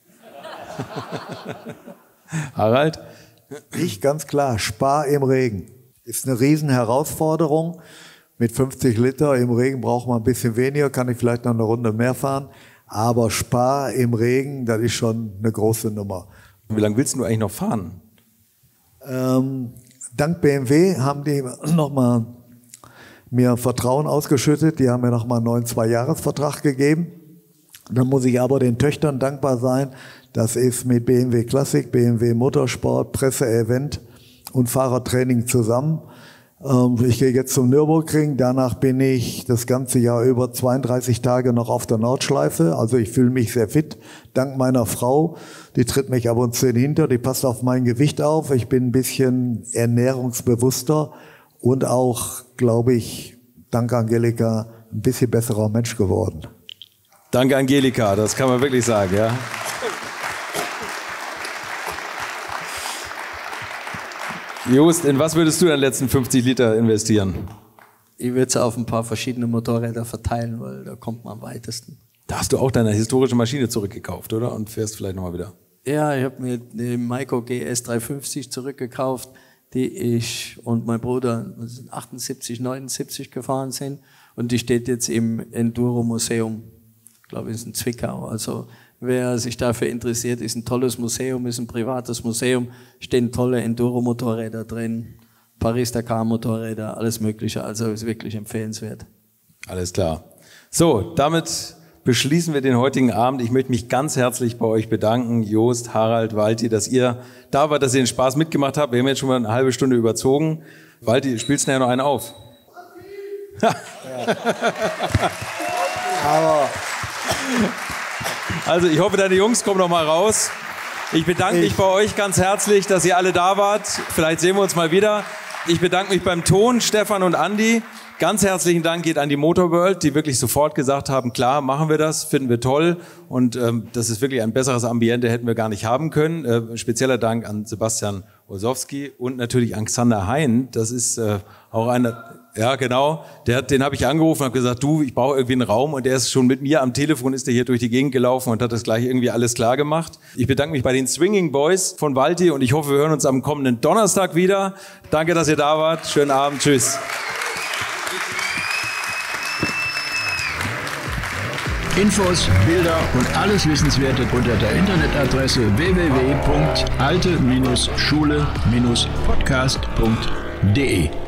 Harald? Ich ganz klar, Spar im Regen. Ist eine riesen Herausforderung. Mit fünfzig Liter im Regen braucht man ein bisschen weniger, kann ich vielleicht noch eine Runde mehr fahren. Aber Spar im Regen, das ist schon eine große Nummer. Wie lange willst du eigentlich noch fahren? Ähm, dank B M W haben die nochmal mir Vertrauen ausgeschüttet. Die haben mir nochmal einen neuen Zwei-Jahres-Vertrag gegeben. Dann muss ich aber den Töchtern dankbar sein. Das ist mit B M W Classic, B M W Motorsport, Presse-Event und Fahrertraining zusammen. Ich gehe jetzt zum Nürburgring, danach bin ich das ganze Jahr über zweiunddreißig Tage noch auf der Nordschleife, also ich fühle mich sehr fit, dank meiner Frau, die tritt mich ab und zu hinter, die passt auf mein Gewicht auf, ich bin ein bisschen ernährungsbewusster und auch, glaube ich, dank Angelika, ein bisschen besserer Mensch geworden. Danke Angelika, das kann man wirklich sagen, ja. Just, in was würdest du in den letzten fünfzig Liter investieren? Ich würde es auf ein paar verschiedene Motorräder verteilen, weil da kommt man am weitesten. Da hast du auch deine historische Maschine zurückgekauft, oder? Und fährst vielleicht nochmal wieder. Ja, ich habe mir eine Maiko G S dreihundertfünfzig zurückgekauft, die ich und mein Bruder achtundsiebzig, neunundsiebzig gefahren sind. Und die steht jetzt im Enduro Museum, ich glaube, ist in Zwickau. Also wer sich dafür interessiert, ist ein tolles Museum, ist ein privates Museum, stehen tolle Enduro-Motorräder drin, Paris-Dakar-Motorräder, alles Mögliche. Also ist wirklich empfehlenswert. Alles klar. So, damit beschließen wir den heutigen Abend. Ich möchte mich ganz herzlich bei euch bedanken, Jost, Harald, Walti, dass ihr da wart, dass ihr den Spaß mitgemacht habt. Wir haben jetzt schon mal eine halbe Stunde überzogen. Walti, spielst du nachher noch einen auf? Aber also ich hoffe, deine Jungs kommen noch mal raus. Ich bedanke mich bei euch ganz herzlich, dass ihr alle da wart. Vielleicht sehen wir uns mal wieder. Ich bedanke mich beim Ton, Stefan und Andi. Ganz herzlichen Dank geht an die Motorworld, die wirklich sofort gesagt haben, klar, machen wir das, finden wir toll. Und ähm, das ist wirklich ein besseres Ambiente, hätten wir gar nicht haben können. Äh, spezieller Dank an Sebastian Olsowski und natürlich an Xander Hein. Das ist äh, auch einer, ja genau, der, den habe ich angerufen und habe gesagt, du, ich brauche irgendwie einen Raum. Und der ist schon mit mir am Telefon, ist der hier durch die Gegend gelaufen und hat das gleich irgendwie alles klar gemacht. Ich bedanke mich bei den Swinging Boys von Walti und ich hoffe, wir hören uns am kommenden Donnerstag wieder. Danke, dass ihr da wart. Schönen Abend. Tschüss. Infos, Bilder und alles Wissenswerte unter der Internetadresse w w w punkt alte Schule Podcast punkt de.